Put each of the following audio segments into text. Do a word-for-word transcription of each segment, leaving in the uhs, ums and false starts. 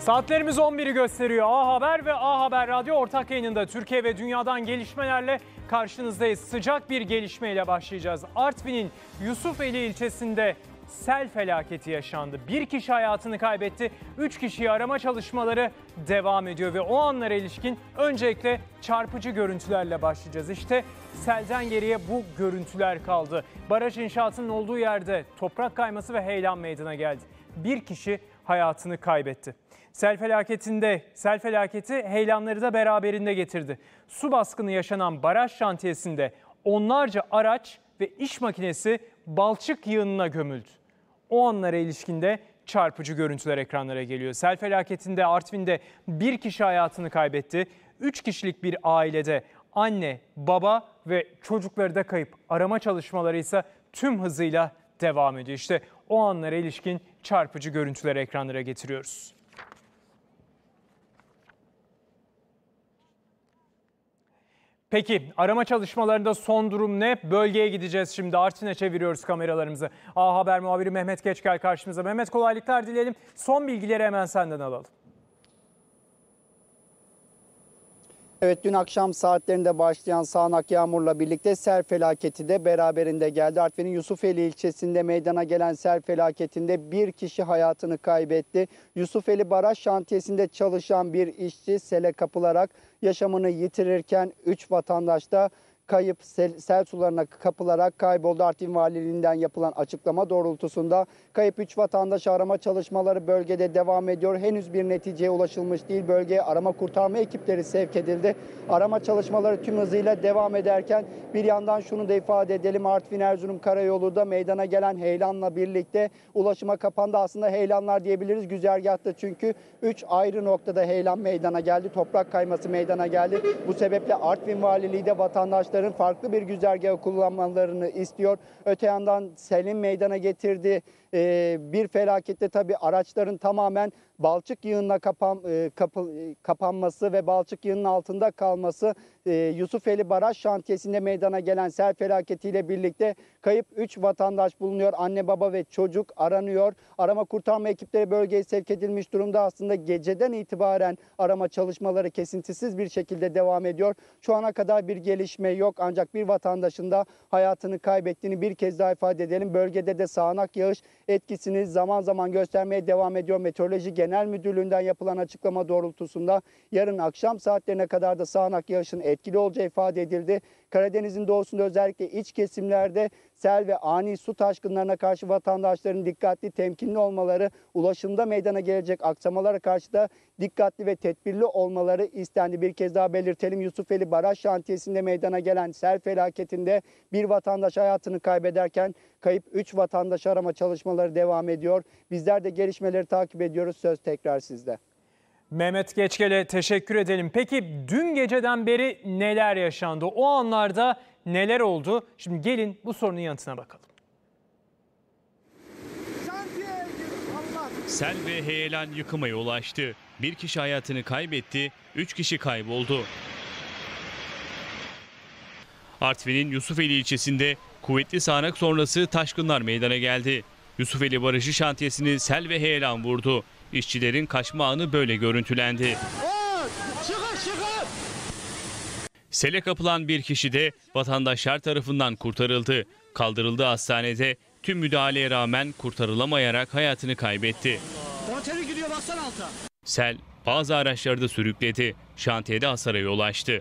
Saatlerimiz on biri gösteriyor. A Haber ve A Haber Radyo ortak yayınında Türkiye ve dünyadan gelişmelerle karşınızdayız. Sıcak bir gelişmeyle başlayacağız. Artvin'in Yusufeli ilçesinde sel felaketi yaşandı. Bir kişi hayatını kaybetti. Üç kişiyi arama çalışmaları devam ediyor ve o anlara ilişkin öncelikle çarpıcı görüntülerle başlayacağız. İşte selden geriye bu görüntüler kaldı. Baraj inşaatının olduğu yerde toprak kayması ve heyelan meydana geldi. Bir kişi hayatını kaybetti. Sel felaketinde, sel felaketi heyelanları da beraberinde getirdi. Su baskını yaşanan baraj şantiyesinde onlarca araç ve iş makinesi balçık yığınına gömüldü. O anlara ilişkinde çarpıcı görüntüler ekranlara geliyor. Sel felaketinde Artvin'de bir kişi hayatını kaybetti. Üç kişilik bir ailede anne, baba ve çocukları da kayıp. Arama çalışmaları ise tüm hızıyla devam ediyor. İşte o anlara ilişkin çarpıcı görüntüleri ekranlara getiriyoruz. Peki arama çalışmalarında son durum ne? Bölgeye gideceğiz şimdi. Artvin'e çeviriyoruz kameralarımızı. A Haber muhabiri Mehmet Geçgel karşımıza. Mehmet, kolaylıklar dileyelim. Son bilgileri hemen senden alalım. Evet, dün akşam saatlerinde başlayan sağanak yağmurla birlikte sel felaketi de beraberinde geldi. Artvin'in Yusufeli ilçesinde meydana gelen sel felaketinde bir kişi hayatını kaybetti. Yusufeli Baraj Şantiyesi'nde çalışan bir işçi sele kapılarak yaşamını yitirirken üç vatandaş da kayıp sel, sel sularına kapılarak kayboldu. Artvin Valiliğinden yapılan açıklama doğrultusunda kayıp üç vatandaş arama çalışmaları bölgede devam ediyor. Henüz bir neticeye ulaşılmış değil. Bölgeye arama kurtarma ekipleri sevk edildi. Arama çalışmaları tüm hızıyla devam ederken bir yandan şunu da ifade edelim. Artvin-Erzurum Karayolu'da meydana gelen heyelanla birlikte ulaşıma kapandı. Aslında heyelanlar diyebiliriz güzergahta, çünkü üç ayrı noktada heyelan meydana geldi. Toprak kayması meydana geldi. Bu sebeple Artvin Valiliği de vatandaşların farklı bir güzergahı kullanmalarını istiyor. Öte yandan selin meydana getirdiği e, bir felakette tabii araçların tamamen balçık yığınına kapan, e, kapı, e, kapanması ve balçık yığının altında kalması, e, Yusufeli Baraj Şantiyesi'nde meydana gelen sel felaketiyle birlikte kayıp üç vatandaş bulunuyor. Anne, baba ve çocuk aranıyor. Arama kurtarma ekipleri bölgeye sevk edilmiş durumda. Aslında geceden itibaren arama çalışmaları kesintisiz bir şekilde devam ediyor. Şu ana kadar bir gelişme yok, ancak bir vatandaşın da hayatını kaybettiğini bir kez daha ifade edelim. Bölgede de sağanak yağış etkisini zaman zaman göstermeye devam ediyor. Meteoroloji Genel Müdürlüğü'nden yapılan açıklama doğrultusunda yarın akşam saatlerine kadar da sağanak yağışın etkili olacağı ifade edildi. Karadeniz'in doğusunda özellikle iç kesimlerde sel ve ani su taşkınlarına karşı vatandaşların dikkatli, temkinli olmaları, ulaşımda meydana gelecek aksamalara karşı da dikkatli ve tedbirli olmaları istendi. Bir kez daha belirtelim, Yusufeli Baraj Şantiyesi'nde meydana gelen sel felaketinde bir vatandaş hayatını kaybederken kayıp üç vatandaş arama çalışmaları devam ediyor. Bizler de gelişmeleri takip ediyoruz. Söz tekrar sizde. Mehmet Geçgel'e teşekkür edelim. Peki dün geceden beri neler yaşandı? O anlarda neler oldu? Şimdi gelin bu sorunun yanıtına bakalım. Sel ve heyelan yıkıma yol açtı. Bir kişi hayatını kaybetti, üç kişi kayboldu. Artvin'in Yusufeli ilçesinde kuvvetli sağanak sonrası taşkınlar meydana geldi. Yusufeli Barajı Şantiyesi'ni sel ve heyelan vurdu. İşçilerin kaçma anı böyle görüntülendi. Çıkın, çıkın. Sele kapılan bir kişi de vatandaşlar tarafından kurtarıldı. Kaldırıldığı hastanede tüm müdahaleye rağmen kurtarılamayarak hayatını kaybetti. Konteri gidiyor, baksana alta. Sel bazı araçları da sürükledi. Şantiyede hasara yol açtı.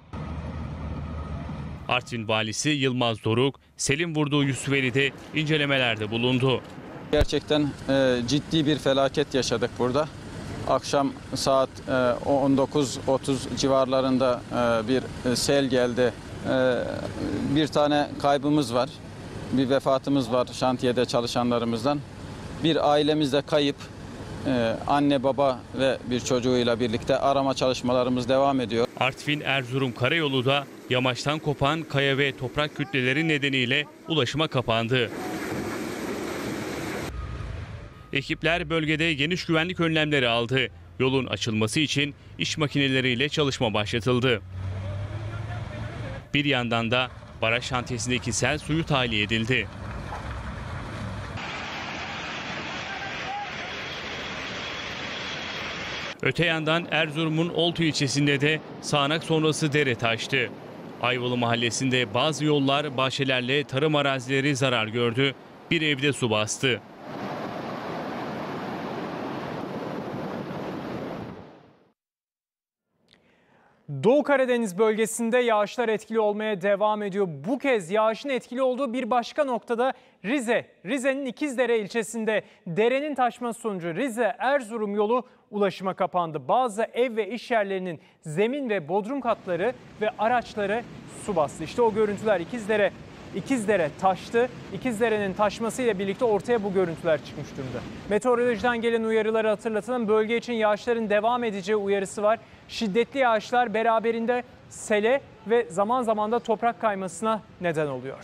Artvin Valisi Yılmaz Doruk, selin vurduğu Yusufeli'de incelemelerde bulundu. Gerçekten e, ciddi bir felaket yaşadık burada. Akşam saat e, on dokuz otuz civarlarında e, bir e, sel geldi. E, bir tane kaybımız var. Bir vefatımız var şantiyede çalışanlarımızdan. Bir ailemiz de kayıp. E, anne, baba ve bir çocuğuyla birlikte arama çalışmalarımız devam ediyor. Artvin-Erzurum Karayolu da yamaçtan kopan kaya ve toprak kütleleri nedeniyle ulaşıma kapandı. Ekipler bölgede geniş güvenlik önlemleri aldı. Yolun açılması için iş makineleriyle çalışma başlatıldı. Bir yandan da baraj şantiyesindeki sel suyu tahliye edildi. Öte yandan Erzurum'un Oltu ilçesinde de sağanak sonrası dere taştı. Ayvalı mahallesinde bazı yollar, bahçelerle tarım arazileri zarar gördü. Bir evde su bastı. Doğu Karadeniz bölgesinde yağışlar etkili olmaya devam ediyor. Bu kez yağışın etkili olduğu bir başka noktada Rize. Rize'nin İkizdere ilçesinde derenin taşması sonucu Rize-Erzurum yolu ulaşıma kapandı. Bazı ev ve iş yerlerinin zemin ve bodrum katları ve araçları su bastı. İşte o görüntüler. İkizdere İkizdere taştı. İkizdere'nin taşmasıyla birlikte ortaya bu görüntüler çıkmış durumda. Meteorolojiden gelen uyarıları hatırlatalım. Bölge için yağışların devam edeceği uyarısı var. Şiddetli yağışlar beraberinde sele ve zaman zaman da toprak kaymasına neden oluyor.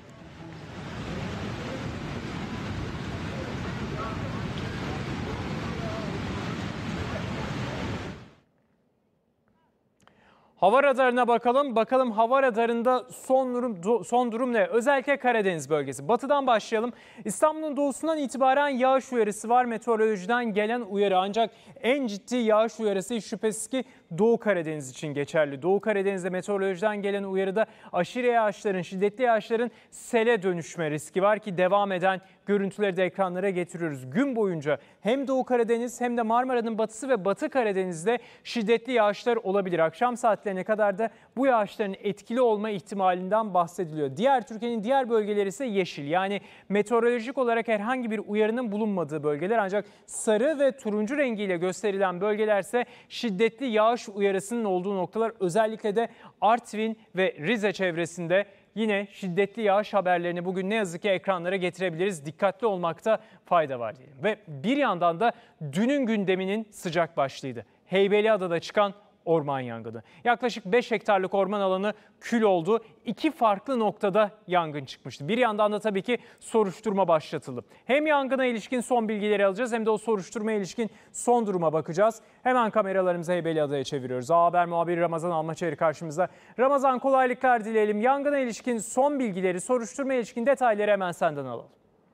Hava radarına bakalım. Bakalım hava radarında son durum, son durum ne? Özellikle Karadeniz bölgesi. Batıdan başlayalım. İstanbul'un doğusundan itibaren yağış uyarısı var. Meteorolojiden gelen uyarı. Ancak en ciddi yağış uyarısı hiç şüphesiz ki Doğu Karadeniz için geçerli. Doğu Karadeniz'de meteorolojiden gelen uyarıda aşırı yağışların, şiddetli yağışların sele dönüşme riski var ki devam eden görüntüleri de ekranlara getiriyoruz. Gün boyunca hem Doğu Karadeniz hem de Marmara'nın batısı ve Batı Karadeniz'de şiddetli yağışlar olabilir. Akşam saatlerine kadar da bu yağışların etkili olma ihtimalinden bahsediliyor. Diğer Türkiye'nin diğer bölgeleri ise yeşil. Yani meteorolojik olarak herhangi bir uyarının bulunmadığı bölgeler, ancak sarı ve turuncu rengiyle gösterilen bölgelerse şiddetli yağış uyarısının olduğu noktalar. Özellikle de Artvin ve Rize çevresinde yine şiddetli yağış haberlerini bugün ne yazık ki ekranlara getirebiliriz. Dikkatli olmakta fayda var diyelim. Ve bir yandan da dünün gündeminin sıcak başlığıydı. Heybeliada'da çıkan orman yangını. Yaklaşık beş hektarlık orman alanı kül oldu. İki farklı noktada yangın çıkmıştı. Bir yandan da tabii ki soruşturma başlatıldı. Hem yangına ilişkin son bilgileri alacağız hem de o soruşturmaya ilişkin son duruma bakacağız. Hemen kameralarımızı Heybeliada'ya çeviriyoruz. A Haber muhabiri Ramazan Almaçeri karşımızda. Ramazan, kolaylıklar dileyelim. Yangına ilişkin son bilgileri, soruşturmaya ilişkin detayları hemen senden alalım.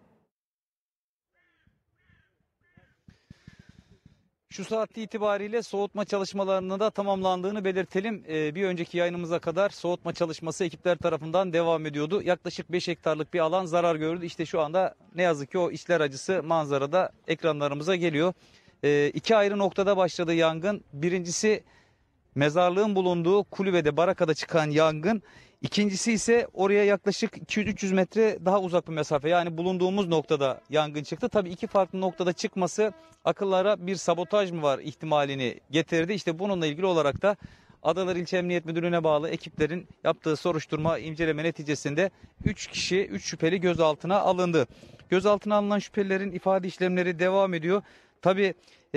Şu saatte itibariyle soğutma çalışmalarının da tamamlandığını belirtelim. Ee, bir önceki yayınımıza kadar soğutma çalışması ekipler tarafından devam ediyordu. Yaklaşık beş hektarlık bir alan zarar gördü. İşte şu anda ne yazık ki o içler acısı manzarada ekranlarımıza geliyor. Ee, iki ayrı noktada başladı yangın. Birincisi mezarlığın bulunduğu kulübede, barakada çıkan yangın. İkincisi ise oraya yaklaşık iki yüz üç yüz metre daha uzak bir mesafe, yani bulunduğumuz noktada yangın çıktı. Tabii iki farklı noktada çıkması akıllara bir sabotaj mı var ihtimalini getirdi. İşte bununla ilgili olarak da Adalar İlçe Emniyet Müdürlüğü'ne bağlı ekiplerin yaptığı soruşturma, inceleme neticesinde üç kişi, üç şüpheli gözaltına alındı. Gözaltına alınan şüphelilerin ifade işlemleri devam ediyor. Tabii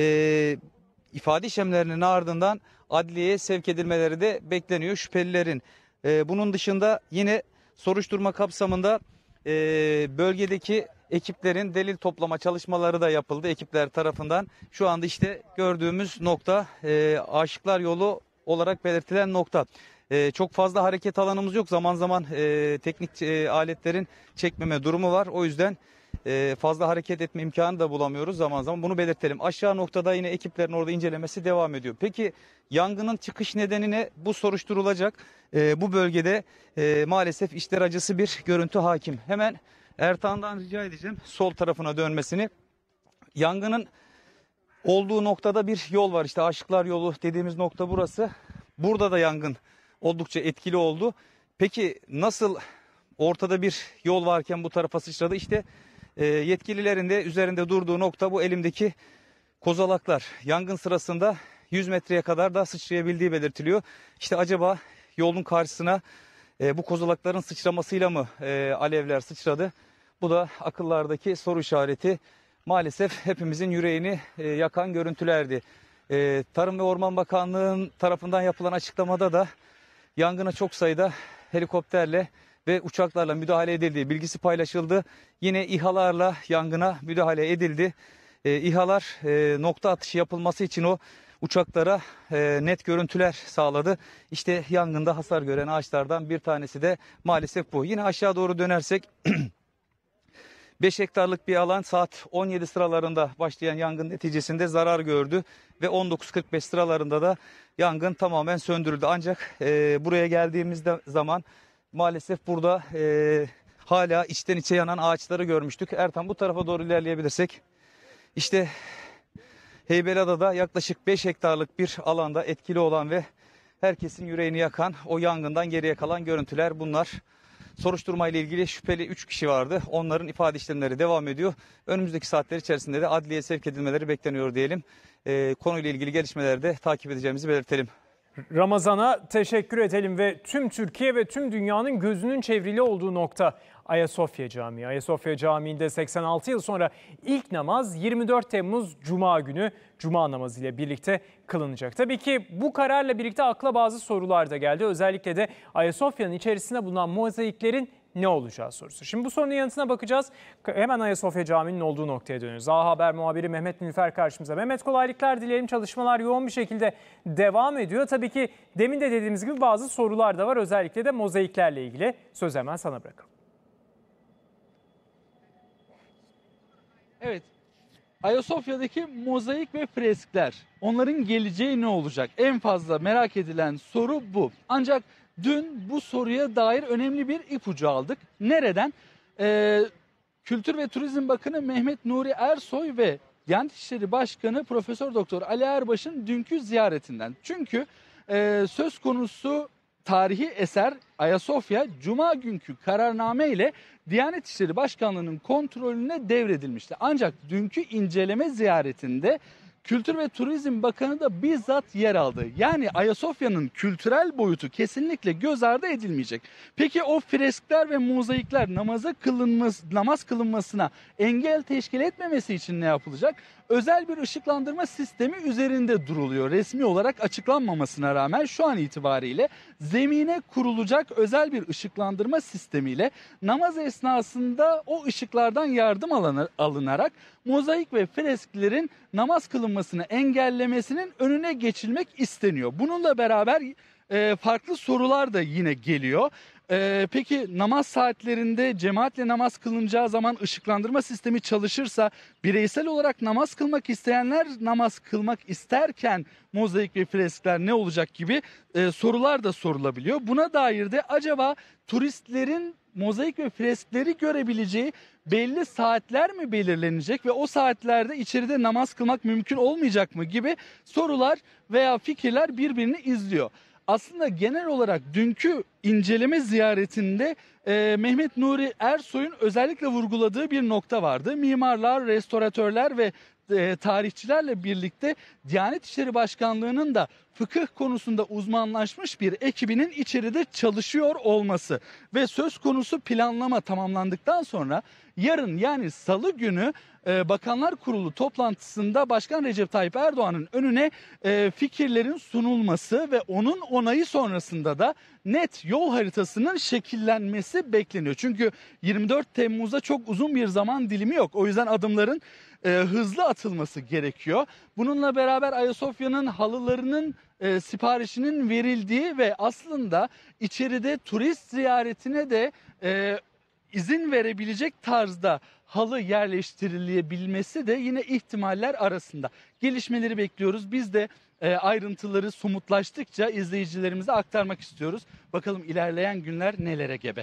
e, ifade işlemlerinin ardından adliyeye sevk edilmeleri de bekleniyor şüphelilerin. Ee, bunun dışında yine soruşturma kapsamında e, bölgedeki ekiplerin delil toplama çalışmaları da yapıldı ekipler tarafından. Şu anda işte gördüğümüz nokta e, Aşıklar Yolu olarak belirtilen nokta. E, çok fazla hareket alanımız yok. Zaman zaman e, teknik e, aletlerin çekmeme durumu var. O yüzden e, fazla hareket etme imkanı da bulamıyoruz zaman zaman. Bunu belirtelim. Aşağı noktada yine ekiplerin orada incelemesi devam ediyor. Peki yangının çıkış nedeni ne? Bu soruşturulacak. E, bu bölgede e, maalesef içler acısı bir görüntü hakim. Hemen Ertan'dan rica edeceğim sol tarafına dönmesini. Yangının olduğu noktada bir yol var. İşte Aşıklar Yolu dediğimiz nokta burası. Burada da yangın oldukça etkili oldu. Peki nasıl ortada bir yol varken bu tarafa sıçradı? İşte e, yetkililerin de üzerinde durduğu nokta bu elimdeki kozalaklar. Yangın sırasında yüz metreye kadar da sıçrayabildiği belirtiliyor. İşte acaba yolun karşısına e, bu kozalakların sıçramasıyla mı e, alevler sıçradı? Bu da akıllardaki soru işareti. Maalesef hepimizin yüreğini e, yakan görüntülerdi. E, Tarım ve Orman Bakanlığı'nın tarafından yapılan açıklamada da yangına çok sayıda helikopterle ve uçaklarla müdahale edildiği bilgisi paylaşıldı. Yine İHA'larla yangına müdahale edildi. E, İHA'lar e, nokta atışı yapılması için o uçaklara e, net görüntüler sağladı. İşte yangında hasar gören ağaçlardan bir tanesi de maalesef bu. Yine aşağı doğru dönersek beş hektarlık bir alan saat on yedi sıralarında başlayan yangın neticesinde zarar gördü ve on dokuz kırk beş sıralarında da yangın tamamen söndürüldü. Ancak e, buraya geldiğimizde zaman maalesef burada e, hala içten içe yanan ağaçları görmüştük. Ertan, bu tarafa doğru ilerleyebilirsek. İşte Heybeliada'da yaklaşık beş hektarlık bir alanda etkili olan ve herkesin yüreğini yakan o yangından geriye kalan görüntüler bunlar. Soruşturma ile ilgili şüpheli üç kişi vardı. Onların ifade işlemleri devam ediyor. Önümüzdeki saatler içerisinde de adliyeye sevk edilmeleri bekleniyor diyelim. Ee, konuyla ilgili gelişmeleri de takip edeceğimizi belirtelim. Ramazan'a teşekkür edelim ve tüm Türkiye ve tüm dünyanın gözünün çevrili olduğu nokta Ayasofya Camii. Ayasofya Camii'nde seksen altı yıl sonra ilk namaz yirmi dört Temmuz Cuma günü Cuma namazı ile birlikte kılınacak. Tabii ki bu kararla birlikte akla bazı sorular da geldi. Özellikle de Ayasofya'nın içerisinde bulunan mozaiklerin ne olacağı sorusu. Şimdi bu sorunun yanıtına bakacağız. Hemen Ayasofya Camii'nin olduğu noktaya dönüyoruz. A Haber muhabiri Mehmet Nilüfer karşımıza. Mehmet, kolaylıklar dileyelim. Çalışmalar yoğun bir şekilde devam ediyor. Tabii ki demin de dediğimiz gibi bazı sorular da var. Özellikle de mozaiklerle ilgili. Söz hemen sana bırakalım. Evet, Ayasofya'daki mozaik ve freskler, onların geleceği ne olacak? En fazla merak edilen soru bu. Ancak dün bu soruya dair önemli bir ipucu aldık. Nereden? Ee, Kültür ve Turizm Bakanı Mehmet Nuri Ersoy ve Diyanet İşleri Başkanı Profesör Doktor Ali Erbaş'ın dünkü ziyaretinden. Çünkü e, söz konusu tarihi eser Ayasofya Cuma günkü kararname ile Diyanet İşleri Başkanlığı'nın kontrolüne devredilmişti. Ancak dünkü inceleme ziyaretinde Kültür ve Turizm Bakanı da bizzat yer aldı. Yani Ayasofya'nın kültürel boyutu kesinlikle göz ardı edilmeyecek. Peki o freskler ve mozaikler namaza kılınması, namaz kılınmasına engel teşkil etmemesi için ne yapılacak? Özel bir ışıklandırma sistemi üzerinde duruluyor. Resmi olarak açıklanmamasına rağmen şu an itibariyle zemine kurulacak özel bir ışıklandırma sistemiyle namaz esnasında o ışıklardan yardım alınarak mozaik ve fresklerin namaz kılınmasını engellemesinin önüne geçilmek isteniyor. Bununla beraber e, farklı sorular da yine geliyor. Ee, peki namaz saatlerinde cemaatle namaz kılınacağı zaman ışıklandırma sistemi çalışırsa bireysel olarak namaz kılmak isteyenler namaz kılmak isterken mozaik ve freskler ne olacak gibi e, sorular da sorulabiliyor. Buna dair de acaba turistlerin mozaik ve freskleri görebileceği belli saatler mi belirlenecek ve o saatlerde içeride namaz kılmak mümkün olmayacak mı gibi sorular veya fikirler birbirini izliyor. Aslında genel olarak dünkü inceleme ziyaretinde e, Mehmet Nuri Ersoy'un özellikle vurguladığı bir nokta vardı. Mimarlar, restoratörler ve e, tarihçilerle birlikte Diyanet İşleri Başkanlığı'nın da fıkıh konusunda uzmanlaşmış bir ekibinin içeride çalışıyor olması ve söz konusu planlama tamamlandıktan sonra yarın yani salı günü e, Bakanlar Kurulu toplantısında Başkan Recep Tayyip Erdoğan'ın önüne e, fikirlerin sunulması ve onun onayı sonrasında da net yol haritasının şekillenmesi bekleniyor. Çünkü yirmi dört Temmuz'da çok uzun bir zaman dilimi yok. O yüzden adımların e, hızlı atılması gerekiyor. Bununla beraber Ayasofya'nın halılarının e, siparişinin verildiği ve aslında içeride turist ziyaretine de e, izin verebilecek tarzda halı yerleştirilebilmesi de yine ihtimaller arasında. Gelişmeleri bekliyoruz. Biz de e, ayrıntıları somutlaştıkça izleyicilerimize aktarmak istiyoruz. Bakalım ilerleyen günler nelere gebe.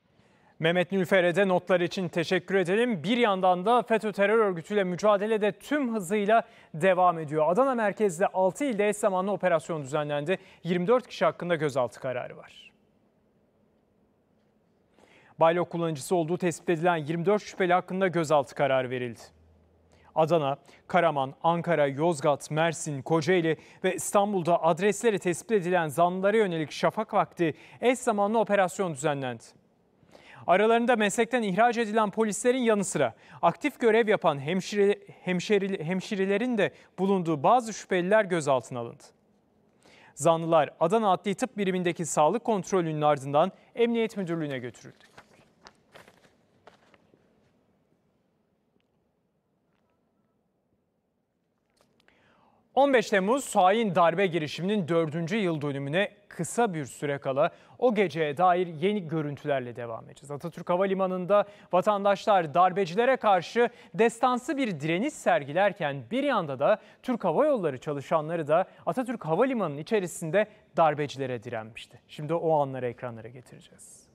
Mehmet Nilüfer'e de notlar için teşekkür edelim. Bir yandan da FETÖ terör örgütüyle mücadele de tüm hızıyla devam ediyor. Adana merkezde altı ilde eş zamanlı operasyon düzenlendi. yirmi dört kişi hakkında gözaltı kararı var. Baylok kullanıcısı olduğu tespit edilen yirmi dört şüpheli hakkında gözaltı kararı verildi. Adana, Karaman, Ankara, Yozgat, Mersin, Kocaeli ve İstanbul'da adresleri tespit edilen zanlılara yönelik şafak vakti eş zamanlı operasyon düzenlendi. Aralarında meslekten ihraç edilen polislerin yanı sıra aktif görev yapan hemşire, hemşire, hemşirelerin de bulunduğu bazı şüpheliler gözaltına alındı. Zanlılar Adana Adli Tıp Birimindeki sağlık kontrolünün ardından Emniyet Müdürlüğü'ne götürüldü. on beş Temmuz hain darbe girişiminin dördüncü yıl dönümüne kısa bir süre kala o geceye dair yeni görüntülerle devam edeceğiz. Atatürk Havalimanı'nda vatandaşlar darbecilere karşı destansı bir direniş sergilerken bir yanda da Türk Hava Yolları çalışanları da Atatürk Havalimanı'nın içerisinde darbecilere direnmişti. Şimdi o anları ekranlara getireceğiz.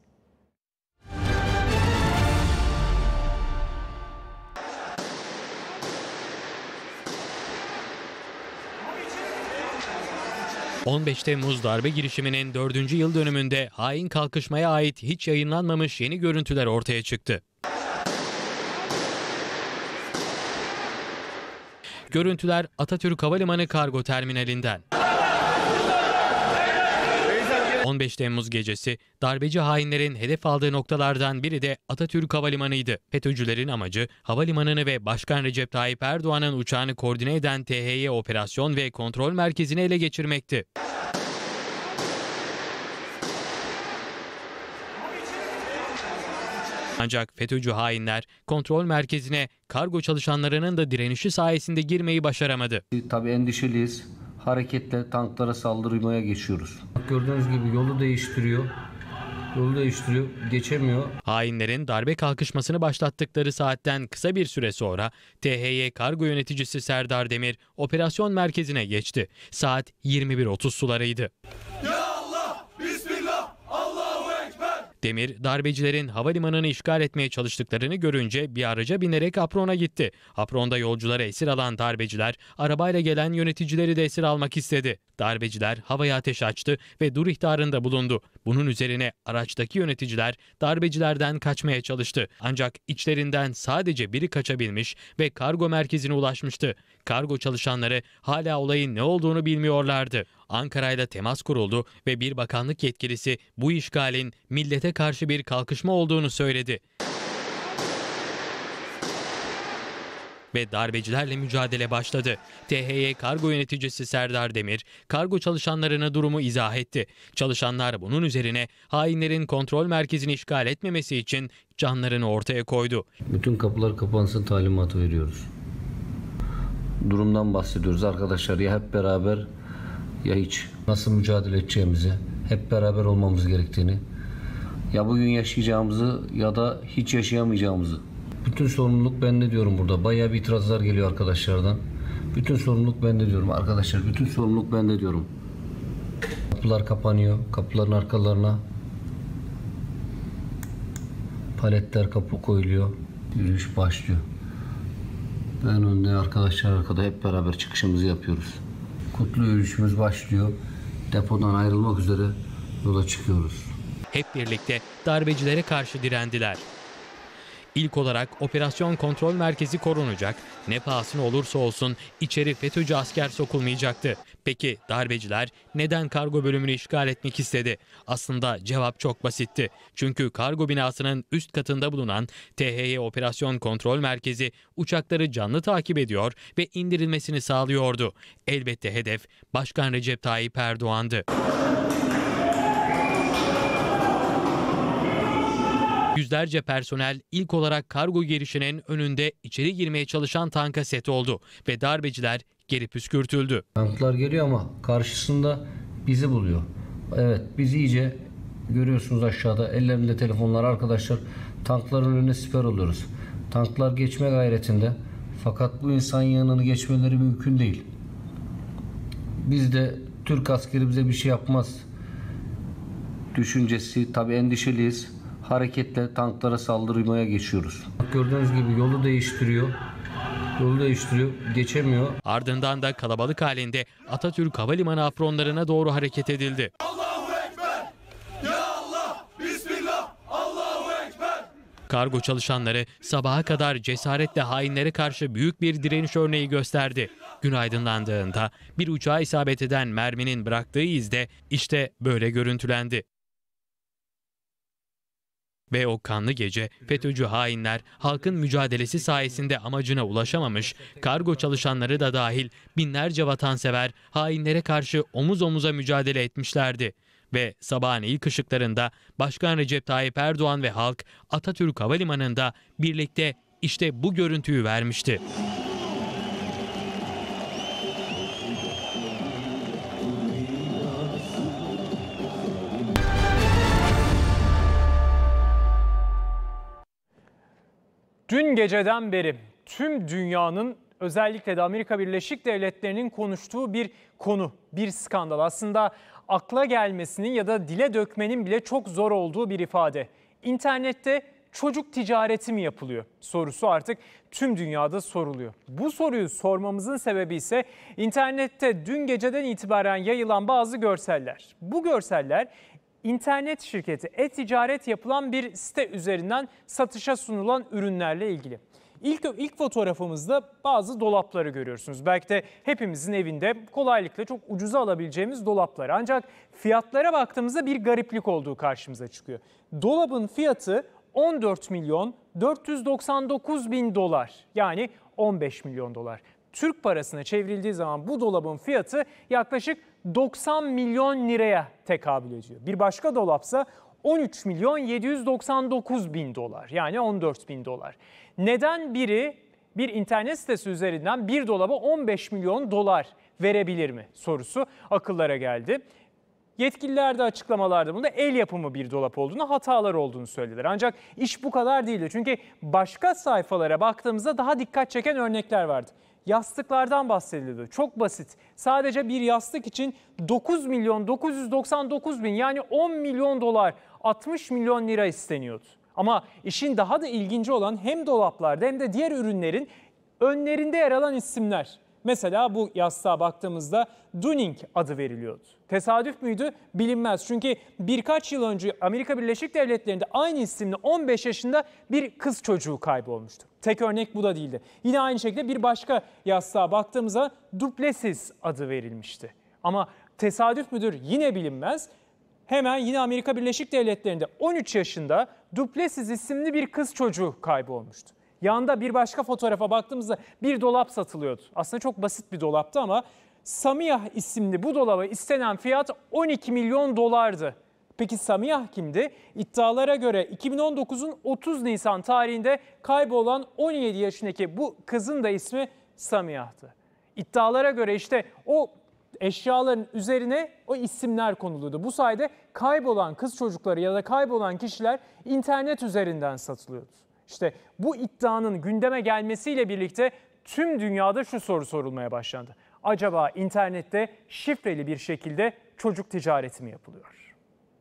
on beş Temmuz darbe girişiminin dördüncü yıl dönümünde hain kalkışmaya ait hiç yayınlanmamış yeni görüntüler ortaya çıktı. Görüntüler Atatürk Havalimanı Kargo Terminalinden. on beş Temmuz gecesi darbeci hainlerin hedef aldığı noktalardan biri de Atatürk Havalimanı'ydı. FETÖ'cülerin amacı havalimanını ve Başkan Recep Tayyip Erdoğan'ın uçağını koordine eden T H Y Operasyon ve Kontrol Merkezi'ni ele geçirmekti. Ancak FETÖ'cü hainler kontrol merkezine kargo çalışanlarının da direnişi sayesinde girmeyi başaramadı. Tabii endişeliyiz. Hareketle tanklara saldırmaya geçiyoruz. Gördüğünüz gibi yolu değiştiriyor. Yolu değiştiriyor. Geçemiyor. Hainlerin darbe kalkışmasını başlattıkları saatten kısa bir süre sonra T H Y kargo yöneticisi Serdar Demir operasyon merkezine geçti. Saat yirmi bir otuz sularıydı. Ya Allah, Bismillah, Allahu Ekber. Demir, darbecilerin havalimanını işgal etmeye çalıştıklarını görünce bir araca binerek aprona gitti. Apronda yolcuları esir alan darbeciler, arabayla gelen yöneticileri de esir almak istedi. Darbeciler havaya ateş açtı ve dur ihtarında bulundu. Bunun üzerine araçtaki yöneticiler darbecilerden kaçmaya çalıştı. Ancak içlerinden sadece biri kaçabilmiş ve kargo merkezine ulaşmıştı. Kargo çalışanları hala olayın ne olduğunu bilmiyorlardı. Ankara'yla temas kuruldu ve bir bakanlık yetkilisi bu işgalin millete karşı bir kalkışma olduğunu söyledi. Ve darbecilerle mücadele başladı. T H Y kargo yöneticisi Serdar Demir, kargo çalışanlarına durumu izah etti. Çalışanlar bunun üzerine hainlerin kontrol merkezini işgal etmemesi için canlarını ortaya koydu. Bütün kapılar kapansın talimatı veriyoruz. Durumdan bahsediyoruz arkadaşlar, ya hep beraber ya hiç. Nasıl mücadele edeceğimizi, hep beraber olmamız gerektiğini, ya bugün yaşayacağımızı ya da hiç yaşayamayacağımızı. Bütün sorumluluk bende diyorum burada. Bayağı bir itirazlar geliyor arkadaşlardan. Bütün sorumluluk bende diyorum arkadaşlar. Bütün sorumluluk bende diyorum. Kapılar kapanıyor. Kapıların arkalarına paletler kapı koyuluyor. Yürüyüş başlıyor. Ben önde, arkadaşlar arkada, hep beraber çıkışımızı yapıyoruz. Kutlu yürüyüşümüz başlıyor. Depodan ayrılmak üzere yola çıkıyoruz. Hep birlikte darbecilere karşı direndiler. İlk olarak operasyon kontrol merkezi korunacak, ne pahasına olursa olsun içeri FETÖ'cü asker sokulmayacaktı. Peki darbeciler neden kargo bölümünü işgal etmek istedi? Aslında cevap çok basitti. Çünkü kargo binasının üst katında bulunan T H Y Operasyon Kontrol Merkezi uçakları canlı takip ediyor ve indirilmesini sağlıyordu. Elbette hedef Başkan Recep Tayyip Erdoğan'dı. Yüzlerce personel ilk olarak kargo girişinin önünde içeri girmeye çalışan tanka set oldu ve darbeciler geri püskürtüldü. Tanklar geliyor ama karşısında bizi buluyor. Evet, bizi iyice görüyorsunuz aşağıda. Ellerinde telefonlar arkadaşlar. Tankların önüne siper oluyoruz. Tanklar geçme gayretinde. Fakat bu insan yığınını geçmeleri mümkün değil. Biz de Türk askeri bize bir şey yapmaz düşüncesi, tabii endişeliyiz. Hareketle tanklara saldırmaya geçiyoruz. Gördüğünüz gibi yolu değiştiriyor. Yolu değiştiriyor. Geçemiyor. Ardından da kalabalık halinde Atatürk Havalimanı apronlarına doğru hareket edildi. Allahu Ekber. Ya Allah, Bismillah, Allahu Ekber. Kargo çalışanları sabaha kadar cesaretle hainlere karşı büyük bir direniş örneği gösterdi. Gün aydınlandığında bir uçağa isabet eden merminin bıraktığı iz de işte böyle görüntülendi. Ve o kanlı gece FETÖ'cü hainler halkın mücadelesi sayesinde amacına ulaşamamış, kargo çalışanları da dahil binlerce vatansever hainlere karşı omuz omuza mücadele etmişlerdi. Ve sabahın ilk ışıklarında Başkan Recep Tayyip Erdoğan ve halk Atatürk Havalimanı'nda birlikte işte bu görüntüyü vermişti. Dün geceden beri tüm dünyanın, özellikle de Amerika Birleşik Devletleri'nin konuştuğu bir konu, bir skandal. Aslında akla gelmesinin ya da dile dökmenin bile çok zor olduğu bir ifade. İnternette çocuk ticareti mi yapılıyor sorusu artık tüm dünyada soruluyor. Bu soruyu sormamızın sebebi ise internette dün geceden itibaren yayılan bazı görseller. Bu görseller internet şirketi, e-ticaret yapılan bir site üzerinden satışa sunulan ürünlerle ilgili. İlk, ilk fotoğrafımızda bazı dolapları görüyorsunuz. Belki de hepimizin evinde kolaylıkla çok ucuza alabileceğimiz dolaplar. Ancak fiyatlara baktığımızda bir gariplik olduğu karşımıza çıkıyor. Dolabın fiyatı on dört milyon dört yüz doksan dokuz bin dolar, yani on beş milyon dolar. Türk parasına çevrildiği zaman bu dolabın fiyatı yaklaşık doksan milyon liraya tekabül ediyor. Bir başka dolapsa on üç milyon yedi yüz doksan dokuz bin dolar, yani on dört bin dolar. Neden biri bir internet sitesi üzerinden bir dolaba on beş milyon dolar verebilir mi sorusu akıllara geldi. Yetkililer de açıklamalarda bunda el yapımı bir dolap olduğunu, hatalar olduğunu söylediler. Ancak iş bu kadar değildi. Çünkü başka sayfalara baktığımızda daha dikkat çeken örnekler vardı. Yastıklardan bahsedildi. Çok basit. Sadece bir yastık için dokuz milyon dokuz yüz doksan dokuz bin, yani on milyon dolar, altmış milyon lira isteniyordu. Ama işin daha da ilginci olan hem dolaplarda hem de diğer ürünlerin önlerinde yer alan isimler. Mesela bu yastığa baktığımızda Dunning adı veriliyordu. Tesadüf müydü? Bilinmez. Çünkü birkaç yıl önce Amerika Birleşik Devletleri'nde aynı isimli on beş yaşında bir kız çocuğu kaybolmuştu. Tek örnek bu da değildi. Yine aynı şekilde bir başka yastığa baktığımızda Duplessis adı verilmişti. Ama tesadüf müdür? Yine bilinmez. Hemen yine Amerika Birleşik Devletleri'nde on üç yaşında Duplessis isimli bir kız çocuğu kaybolmuştu. Yanda bir başka fotoğrafa baktığımızda bir dolap satılıyordu. Aslında çok basit bir dolaptı ama Samiyah isimli bu dolaba istenen fiyat on iki milyon dolardı. Peki Samiyah kimdi? İddialara göre iki bin on dokuzun otuz Nisan tarihinde kaybolan on yedi yaşındaki bu kızın da ismi Samiyah'tı. İddialara göre işte o eşyaların üzerine o isimler konuluyordu. Bu sayede kaybolan kız çocukları ya da kaybolan kişiler internet üzerinden satılıyordu. İşte bu iddianın gündeme gelmesiyle birlikte tüm dünyada şu soru sorulmaya başlandı. Acaba internette şifreli bir şekilde çocuk ticareti mi yapılıyor?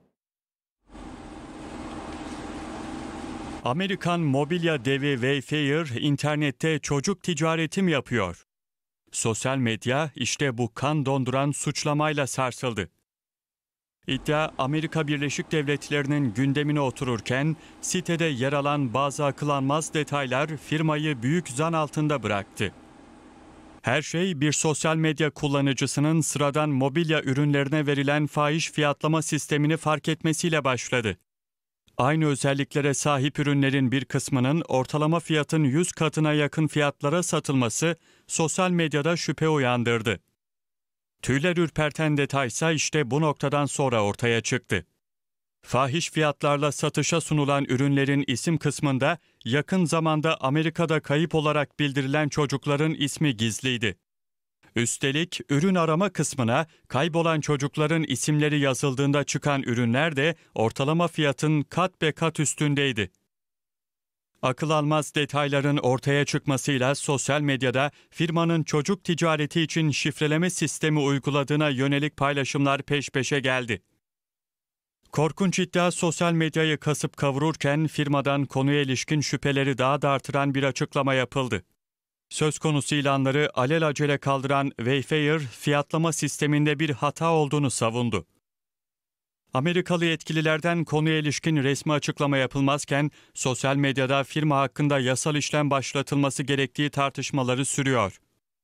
Amerikan mobilya devi Wayfair internette çocuk ticareti mi yapıyor? Sosyal medya işte bu kan donduran suçlamayla sarsıldı. İddia Amerika Birleşik Devletleri'nin gündemine otururken sitede yer alan bazı akıl almaz detaylar firmayı büyük zan altında bıraktı. Her şey bir sosyal medya kullanıcısının sıradan mobilya ürünlerine verilen fahiş fiyatlama sistemini fark etmesiyle başladı. Aynı özelliklere sahip ürünlerin bir kısmının ortalama fiyatın yüz katına yakın fiyatlara satılması sosyal medyada şüphe uyandırdı. Tüyler ürperten detaysa işte bu noktadan sonra ortaya çıktı. Fahiş fiyatlarla satışa sunulan ürünlerin isim kısmında yakın zamanda Amerika'da kayıp olarak bildirilen çocukların ismi gizliydi. Üstelik ürün arama kısmına kaybolan çocukların isimleri yazıldığında çıkan ürünler de ortalama fiyatın kat be kat üstündeydi. Akıl almaz detayların ortaya çıkmasıyla sosyal medyada firmanın çocuk ticareti için şifreleme sistemi uyguladığına yönelik paylaşımlar peş peşe geldi. Korkunç iddia sosyal medyayı kasıp kavururken firmadan konuya ilişkin şüpheleri daha da artıran bir açıklama yapıldı. Söz konusu ilanları alelacele kaldıran Wayfair, fiyatlama sisteminde bir hata olduğunu savundu. Amerikalı yetkililerden konuya ilişkin resmi açıklama yapılmazken sosyal medyada firma hakkında yasal işlem başlatılması gerektiği tartışmaları sürüyor.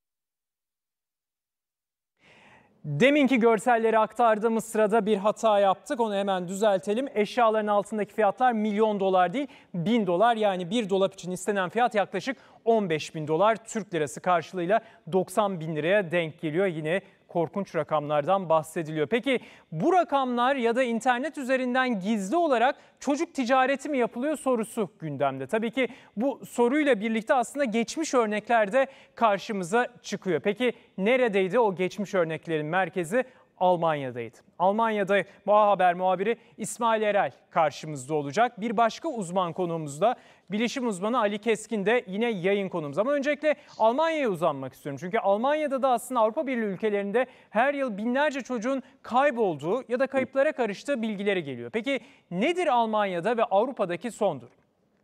Deminki görselleri aktardığımız sırada bir hata yaptık. Onu hemen düzeltelim. Eşyaların altındaki fiyatlar milyon dolar değil, bin dolar. Yani bir dolap için istenen fiyat yaklaşık on beş bin dolar. Türk lirası karşılığıyla doksan bin liraya denk geliyor. Yine korkunç rakamlardan bahsediliyor. Peki bu rakamlar ya da internet üzerinden gizli olarak çocuk ticareti mi yapılıyor sorusu gündemde. Tabii ki bu soruyla birlikte aslında geçmiş örnekler de karşımıza çıkıyor. Peki neredeydi o geçmiş örneklerin merkezi? Almanya'daydı. Almanya'da Boğa Haber muhabiri İsmail Erel karşımızda olacak. Bir başka uzman konuğumuz da bilişim uzmanı Ali Keskin de yine yayın konuğumuz. Ama öncelikle Almanya'ya uzanmak istiyorum. Çünkü Almanya'da da aslında Avrupa Birliği ülkelerinde her yıl binlerce çocuğun kaybolduğu ya da kayıplara karıştığı bilgileri geliyor. Peki nedir Almanya'da ve Avrupa'daki son durum?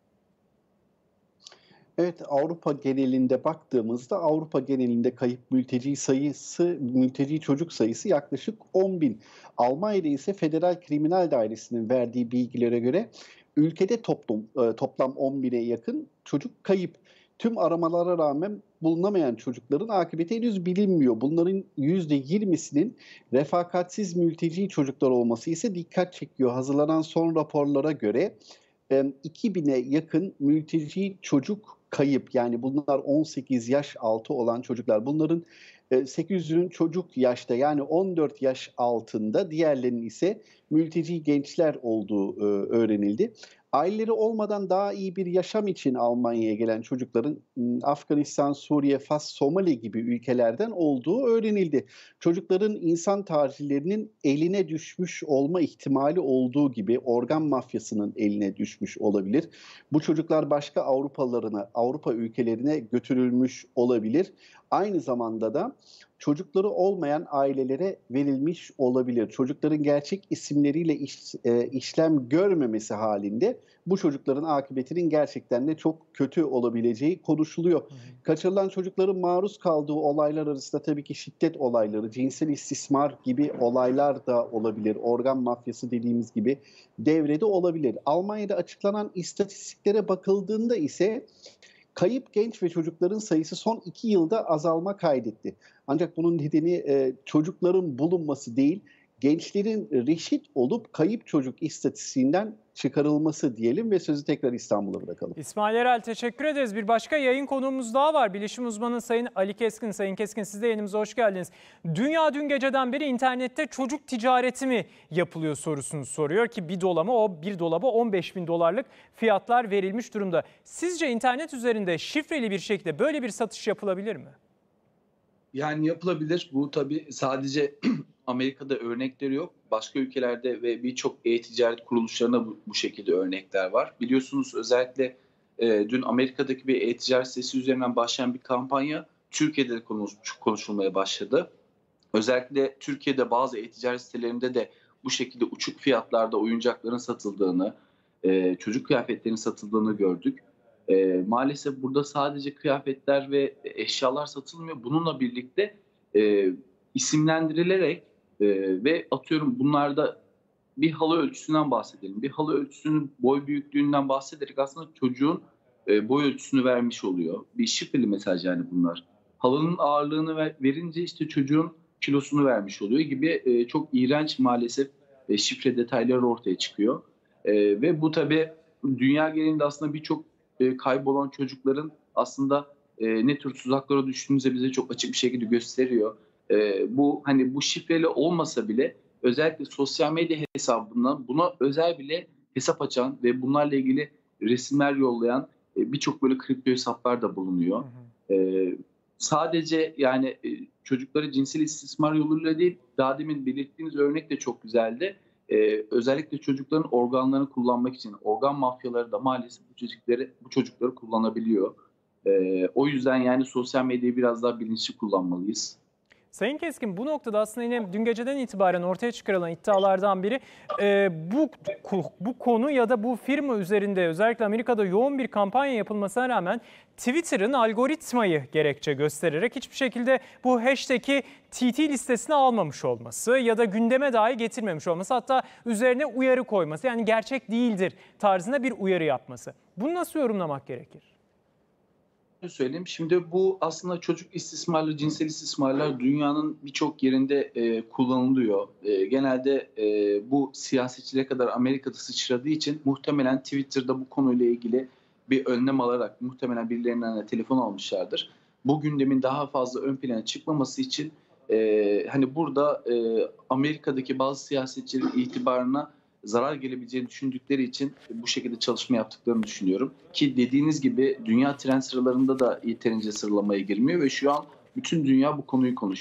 Evet, Avrupa genelinde baktığımızda Avrupa genelinde kayıp mülteci sayısı, mülteci çocuk sayısı yaklaşık on bin. Almanya'da ise Federal Kriminal Dairesi'nin verdiği bilgilere göre ülkede toplum, toplam on bine yakın çocuk kayıp. Tüm aramalara rağmen bulunamayan çocukların akıbeti henüz bilinmiyor. Bunların yüzde yirmisinin refakatsiz mülteci çocuklar olması ise dikkat çekiyor. Hazırlanan son raporlara göre iki bine yakın mülteci çocuk kayıp, yani bunlar on sekiz yaş altı olan çocuklar. Bunların sekiz yüzünün çocuk yaşta, yani on dört yaş altında, diğerlerinin ise mülteci gençler olduğu öğrenildi. Aileleri olmadan daha iyi bir yaşam için Almanya'ya gelen çocukların Afganistan, Suriye, Fas, Somali gibi ülkelerden olduğu öğrenildi. Çocukların insan tacirlerinin eline düşmüş olma ihtimali olduğu gibi organ mafyasının eline düşmüş olabilir. Bu çocuklar başka Avrupalarına, Avrupa ülkelerine götürülmüş olabilir. Aynı zamanda da çocukları olmayan ailelere verilmiş olabilir. Çocukların gerçek isimleriyle iş, e, işlem görmemesi halinde bu çocukların akıbetinin gerçekten de çok kötü olabileceği konuşuluyor. Hı hı. Kaçırılan çocukların maruz kaldığı olaylar arasında tabii ki şiddet olayları, cinsel istismar gibi olaylar da olabilir. Organ mafyası dediğimiz gibi devrede olabilir. Almanya'da açıklanan istatistiklere bakıldığında ise kayıp genç ve çocukların sayısı son iki yılda azalma kaydetti. Ancak bunun nedeni e, çocukların bulunması değil, gençlerin reşit olup kayıp çocuk istatistiğinden çıkarılması diyelim ve sözü tekrar İstanbul'a bırakalım. İsmail Erel, teşekkür ederiz. Bir başka yayın konuğumuz daha var. Bilişim uzmanı Sayın Ali Keskin. Sayın Keskin, siz de yayınımıza hoş geldiniz. Dünya dün geceden beri internette çocuk ticareti mi yapılıyor sorusunu soruyor ki bir dolama o bir dolaba on beş bin dolarlık fiyatlar verilmiş durumda. Sizce internet üzerinde şifreli bir şekilde böyle bir satış yapılabilir mi? Yani yapılabilir. Bu tabii sadece Amerika'da örnekleri yok. Başka ülkelerde ve birçok e-ticaret kuruluşlarına bu, bu şekilde örnekler var. Biliyorsunuz özellikle e, dün Amerika'daki bir e-ticaret sitesi üzerinden başlayan bir kampanya Türkiye'de de konuş, konuşulmaya başladı. Özellikle Türkiye'de bazı e-ticaret sitelerinde de bu şekilde uçuk fiyatlarda oyuncakların satıldığını, e, çocuk kıyafetlerinin satıldığını gördük. E, maalesef burada sadece kıyafetler ve eşyalar satılmıyor. Bununla birlikte e, isimlendirilerek e, ve atıyorum bunlarda bir halı ölçüsünden bahsedelim. Bir halı ölçüsünün boy büyüklüğünden bahsederek aslında çocuğun e, boy ölçüsünü vermiş oluyor. Bir şifreli mesaj yani bunlar. Halının ağırlığını ver, verince işte çocuğun kilosunu vermiş oluyor gibi e, çok iğrenç maalesef e, şifre detayları ortaya çıkıyor. E, ve bu tabii dünya genelinde aslında birçok e, kaybolan çocukların aslında e, ne tür tuzaklara düştüğümüzü bize çok açık bir şekilde gösteriyor. E, bu hani bu şifreli olmasa bile özellikle sosyal medya hesabından buna özel bile hesap açan ve bunlarla ilgili resimler yollayan e, birçok böyle kripto hesaplar da bulunuyor. Hı hı. E, sadece yani e, çocukları cinsel istismar yoluyla değil, daha demin belirttiğiniz örnek de çok güzeldi. Ee, özellikle çocukların organlarını kullanmak için organ mafyaları da maalesef bu çocukları bu çocukları kullanabiliyor. Ee, o yüzden yani sosyal medyayı biraz daha bilinçli kullanmalıyız. Sayın Keskin, bu noktada aslında yine dün geceden itibaren ortaya çıkarılan iddialardan biri e, bu bu konu ya da bu firma üzerinde özellikle Amerika'da yoğun bir kampanya yapılmasına rağmen Twitter'ın algoritmayı gerekçe göstererek hiçbir şekilde bu hashtag'i T T listesine almamış olması ya da gündeme dahi getirmemiş olması, hatta üzerine uyarı koyması, yani gerçek değildir tarzında bir uyarı yapması. Bunu nasıl yorumlamak gerekir? Söyleyeyim. Şimdi bu aslında çocuk istismarları, cinsel istismarlar dünyanın birçok yerinde e, kullanılıyor. E, genelde e, bu siyasetçilere kadar Amerika'da sıçradığı için muhtemelen Twitter'da bu konuyla ilgili bir önlem alarak muhtemelen birilerinden de telefon almışlardır. Bu gündemin daha fazla ön plana çıkmaması için e, hani burada e, Amerika'daki bazı siyasetçilerin itibarına zarar gelebileceğini düşündükleri için bu şekilde çalışma yaptıklarını düşünüyorum. Ki dediğiniz gibi dünya trend sıralarında da yeterince sıralamaya girmiyor ve şu an bütün dünya bu konuyu konuşuyor.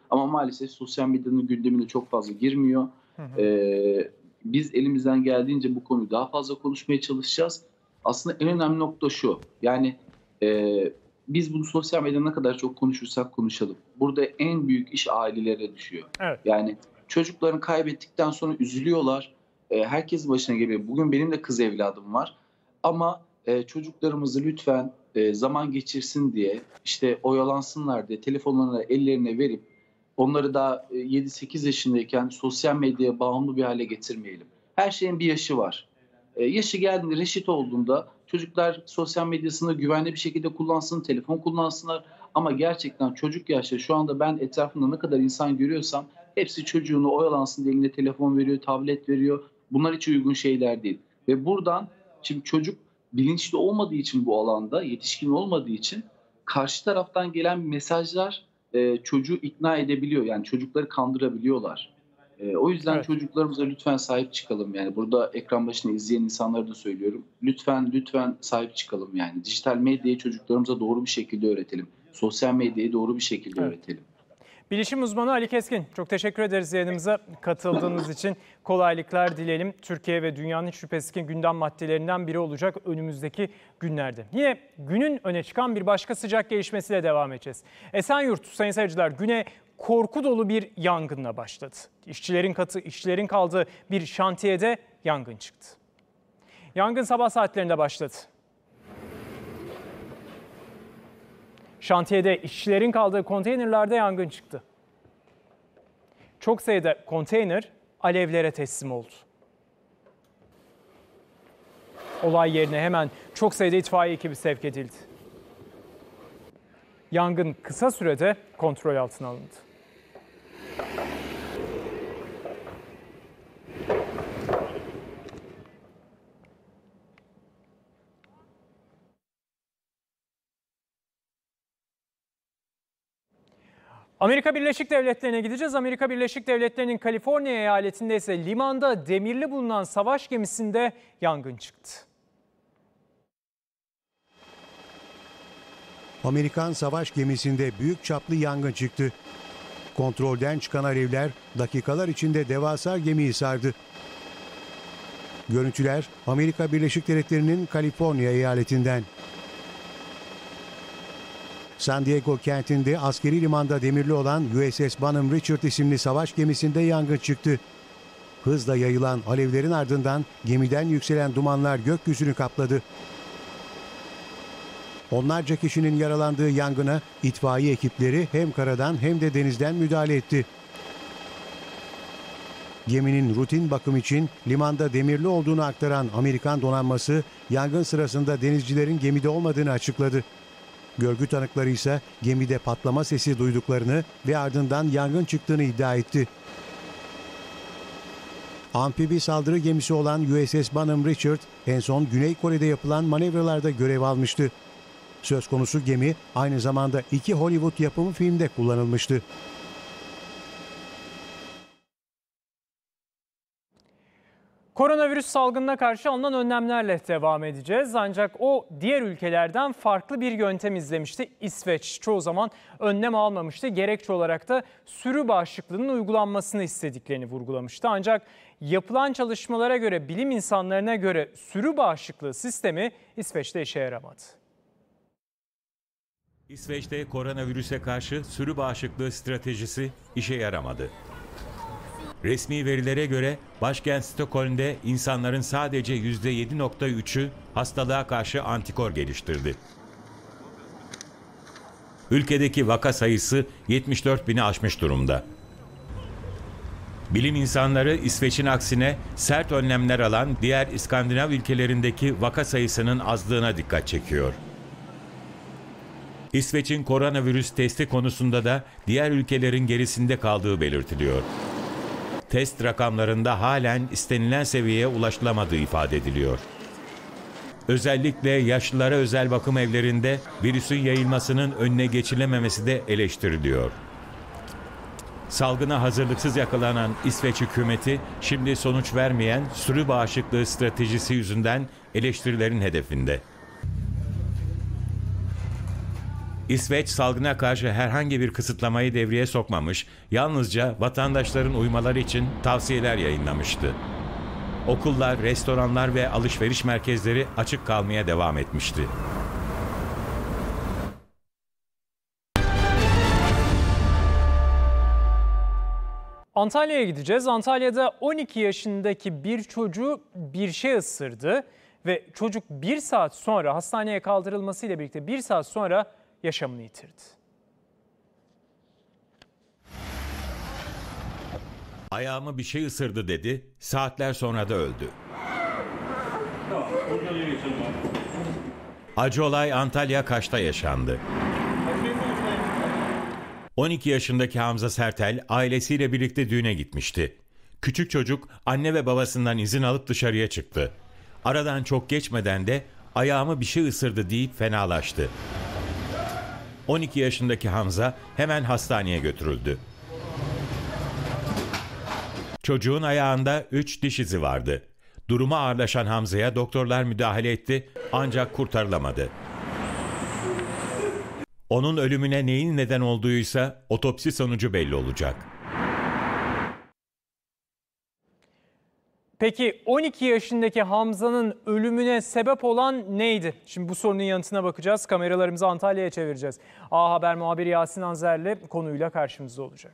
Ama maalesef sosyal medyanın gündemine çok fazla girmiyor. Hı hı. Ee, biz elimizden geldiğince bu konuyu daha fazla konuşmaya çalışacağız. Aslında en önemli nokta şu. Yani e, biz bunu sosyal medyada ne kadar çok konuşursak konuşalım. Burada en büyük iş ailelere düşüyor. Evet. Yani çocuklarını kaybettikten sonra üzülüyorlar. E, herkes başına geliyor. Bugün benim de kız evladım var. Ama e, çocuklarımızı lütfen e, zaman geçirsin diye, işte oyalansınlar diye telefonlarını ellerine verip onları daha yedi sekiz yaşındayken sosyal medyaya bağımlı bir hale getirmeyelim. Her şeyin bir yaşı var. E, yaşı geldiğinde, reşit olduğunda çocuklar sosyal medyasını güvenli bir şekilde kullansın, telefon kullansınlar. Ama gerçekten çocuk yaşta, şu anda ben etrafımda ne kadar insan görüyorsam hepsi çocuğunu oyalansın diye eline telefon veriyor, tablet veriyor. Bunlar hiç uygun şeyler değil. Ve buradan şimdi çocuk bilinçli olmadığı için bu alanda, yetişkin olmadığı için karşı taraftan gelen mesajlar e, çocuğu ikna edebiliyor. Yani çocukları kandırabiliyorlar. E, o yüzden evet. Çocuklarımıza lütfen sahip çıkalım. Yani burada ekran başında izleyen insanlara da söylüyorum. Lütfen lütfen sahip çıkalım yani. Dijital medyayı çocuklarımıza doğru bir şekilde öğretelim. Sosyal medyayı doğru bir şekilde evet. öğretelim. Bilişim uzmanı Ali Keskin, çok teşekkür ederiz yayınımıza katıldığınız için. Kolaylıklar dileyelim. Türkiye ve dünyanın hiç şüphesiz ki gündem maddelerinden biri olacak önümüzdeki günlerde. Yine günün öne çıkan bir başka sıcak gelişmesiyle devam edeceğiz. Esenyurt, sayın seyirciler, güne korku dolu bir yangınla başladı. İşçilerin katı, işçilerin kaldığı bir şantiyede yangın çıktı. Yangın sabah saatlerinde başladı. Şantiyede işçilerin kaldığı konteynerlerde yangın çıktı. Çok sayıda konteyner alevlere teslim oldu. Olay yerine hemen çok sayıda itfaiye ekibi sevk edildi. Yangın kısa sürede kontrol altına alındı. Amerika Birleşik Devletleri'ne gideceğiz. Amerika Birleşik Devletleri'nin Kaliforniya eyaletinde ise limanda demirli bulunan savaş gemisinde yangın çıktı. Amerikan savaş gemisinde büyük çaplı yangın çıktı. Kontrolden çıkan alevler dakikalar içinde devasa gemiyi sardı. Görüntüler Amerika Birleşik Devletleri'nin Kaliforniya eyaletinden. San Diego kentinde askeri limanda demirli olan U S S Bonham Richard isimli savaş gemisinde yangın çıktı. Hızla yayılan alevlerin ardından gemiden yükselen dumanlar gökyüzünü kapladı. Onlarca kişinin yaralandığı yangına itfaiye ekipleri hem karadan hem de denizden müdahale etti. Geminin rutin bakım için limanda demirli olduğunu aktaran Amerikan donanması yangın sırasında denizcilerin gemide olmadığını açıkladı. Görgü tanıkları ise gemide patlama sesi duyduklarını ve ardından yangın çıktığını iddia etti. Amfibi saldırı gemisi olan U S S Bonham Richard en son Güney Kore'de yapılan manevralarda görev almıştı. Söz konusu gemi aynı zamanda iki Hollywood yapımı filmde kullanılmıştı. Koronavirüs salgınına karşı alınan önlemlerle devam edeceğiz. Ancak o diğer ülkelerden farklı bir yöntem izlemişti. İsveç çoğu zaman önlem almamıştı. Gerekçe olarak da sürü bağışıklığının uygulanmasını istediklerini vurgulamıştı. Ancak yapılan çalışmalara göre, bilim insanlarına göre sürü bağışıklığı sistemi İsveç'te işe yaramadı. İsveç'te koronavirüse karşı sürü bağışıklığı stratejisi işe yaramadı. Resmi verilere göre başkent Stockholm'de insanların sadece yüzde yedi virgül üçü hastalığa karşı antikor geliştirdi. Ülkedeki vaka sayısı yetmiş dört bini aşmış durumda. Bilim insanları İsveç'in aksine sert önlemler alan diğer İskandinav ülkelerindeki vaka sayısının azlığına dikkat çekiyor. İsveç'in koronavirüs testi konusunda da diğer ülkelerin gerisinde kaldığı belirtiliyor. Test rakamlarında halen istenilen seviyeye ulaşılamadığı ifade ediliyor. Özellikle yaşlılara özel bakım evlerinde virüsün yayılmasının önüne geçilememesi de eleştiriliyor. Salgına hazırlıksız yakalanan İsveç hükümeti şimdi sonuç vermeyen sürü bağışıklığı stratejisi yüzünden eleştirilerin hedefinde. İsveç salgına karşı herhangi bir kısıtlamayı devreye sokmamış, yalnızca vatandaşların uymaları için tavsiyeler yayınlamıştı. Okullar, restoranlar ve alışveriş merkezleri açık kalmaya devam etmişti. Antalya'ya gideceğiz. Antalya'da on iki yaşındaki bir çocuğu bir şey ısırdı ve çocuk bir saat sonra hastaneye kaldırılmasıyla birlikte bir saat sonra yaşamını yitirdi. Ayağımı bir şey ısırdı dedi, saatler sonra da öldü. Acı olay Antalya Kaş'ta yaşandı. on iki yaşındaki Hamza Sertel ailesiyle birlikte düğüne gitmişti. Küçük çocuk anne ve babasından izin alıp dışarıya çıktı. Aradan çok geçmeden de ayağımı bir şey ısırdı deyip fenalaştı. on iki yaşındaki Hamza hemen hastaneye götürüldü. Çocuğun ayağında üç diş izi vardı. Durumu ağırlaşan Hamza'ya doktorlar müdahale etti ancak kurtarılamadı. Onun ölümüne neyin neden olduğuysa otopsi sonucu belli olacak. Peki on iki yaşındaki Hamza'nın ölümüne sebep olan neydi? Şimdi bu sorunun yanıtına bakacağız. Kameralarımızı Antalya'ya çevireceğiz. A Haber muhabiri Yasin Anzer'le konuyla karşımızda olacak.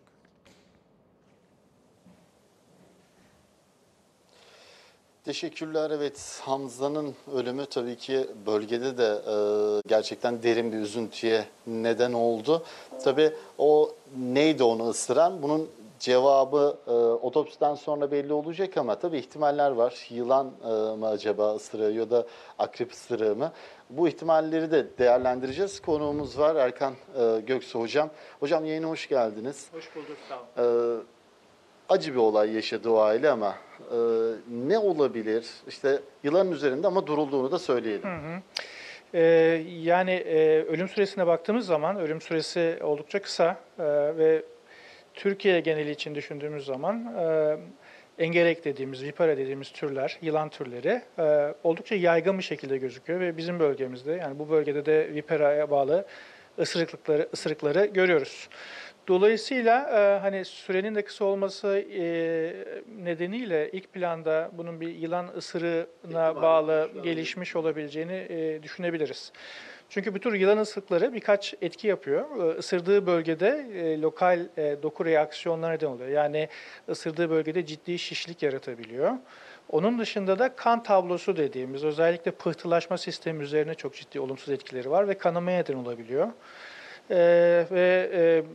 Teşekkürler. Evet, Hamza'nın ölümü tabii ki bölgede de e, gerçekten derin bir üzüntüye neden oldu. Tabii o neydi onu ısıran? Bunun cevabı e, otopsiden sonra belli olacak ama tabii ihtimaller var. Yılan e, mı acaba ısırıyor ya da akrep ısırığı mı? Bu ihtimalleri de değerlendireceğiz. Konuğumuz var Erkan e, Göksu hocam. Hocam yayına hoş geldiniz. Hoş bulduk, sağ olun. E, acı bir olay yaşadı o aile ama e, ne olabilir? İşte yılanın üzerinde ama durulduğunu da söyleyelim. Hı hı. Ee, yani e, ölüm süresine baktığımız zaman ölüm süresi oldukça kısa e, ve Türkiye geneli için düşündüğümüz zaman e, engerek dediğimiz, vipera dediğimiz türler, yılan türleri e, oldukça yaygın bir şekilde gözüküyor ve bizim bölgemizde, yani bu bölgede de viperaya bağlı ısırıklıkları, ısırıkları görüyoruz. Dolayısıyla e, hani sürenin de kısa olması e, nedeniyle ilk planda bunun bir yılan ısırığına bağlı gelişmiş olabileceğini e, düşünebiliriz. Çünkü bu tür yılan ısırıkları birkaç etki yapıyor. Isırdığı bölgede e, lokal e, doku reaksiyonları neden oluyor. Yani ısırdığı bölgede ciddi şişlik yaratabiliyor. Onun dışında da kan tablosu dediğimiz özellikle pıhtılaşma sistemi üzerine çok ciddi olumsuz etkileri var ve kanamaya neden olabiliyor. E, ve e,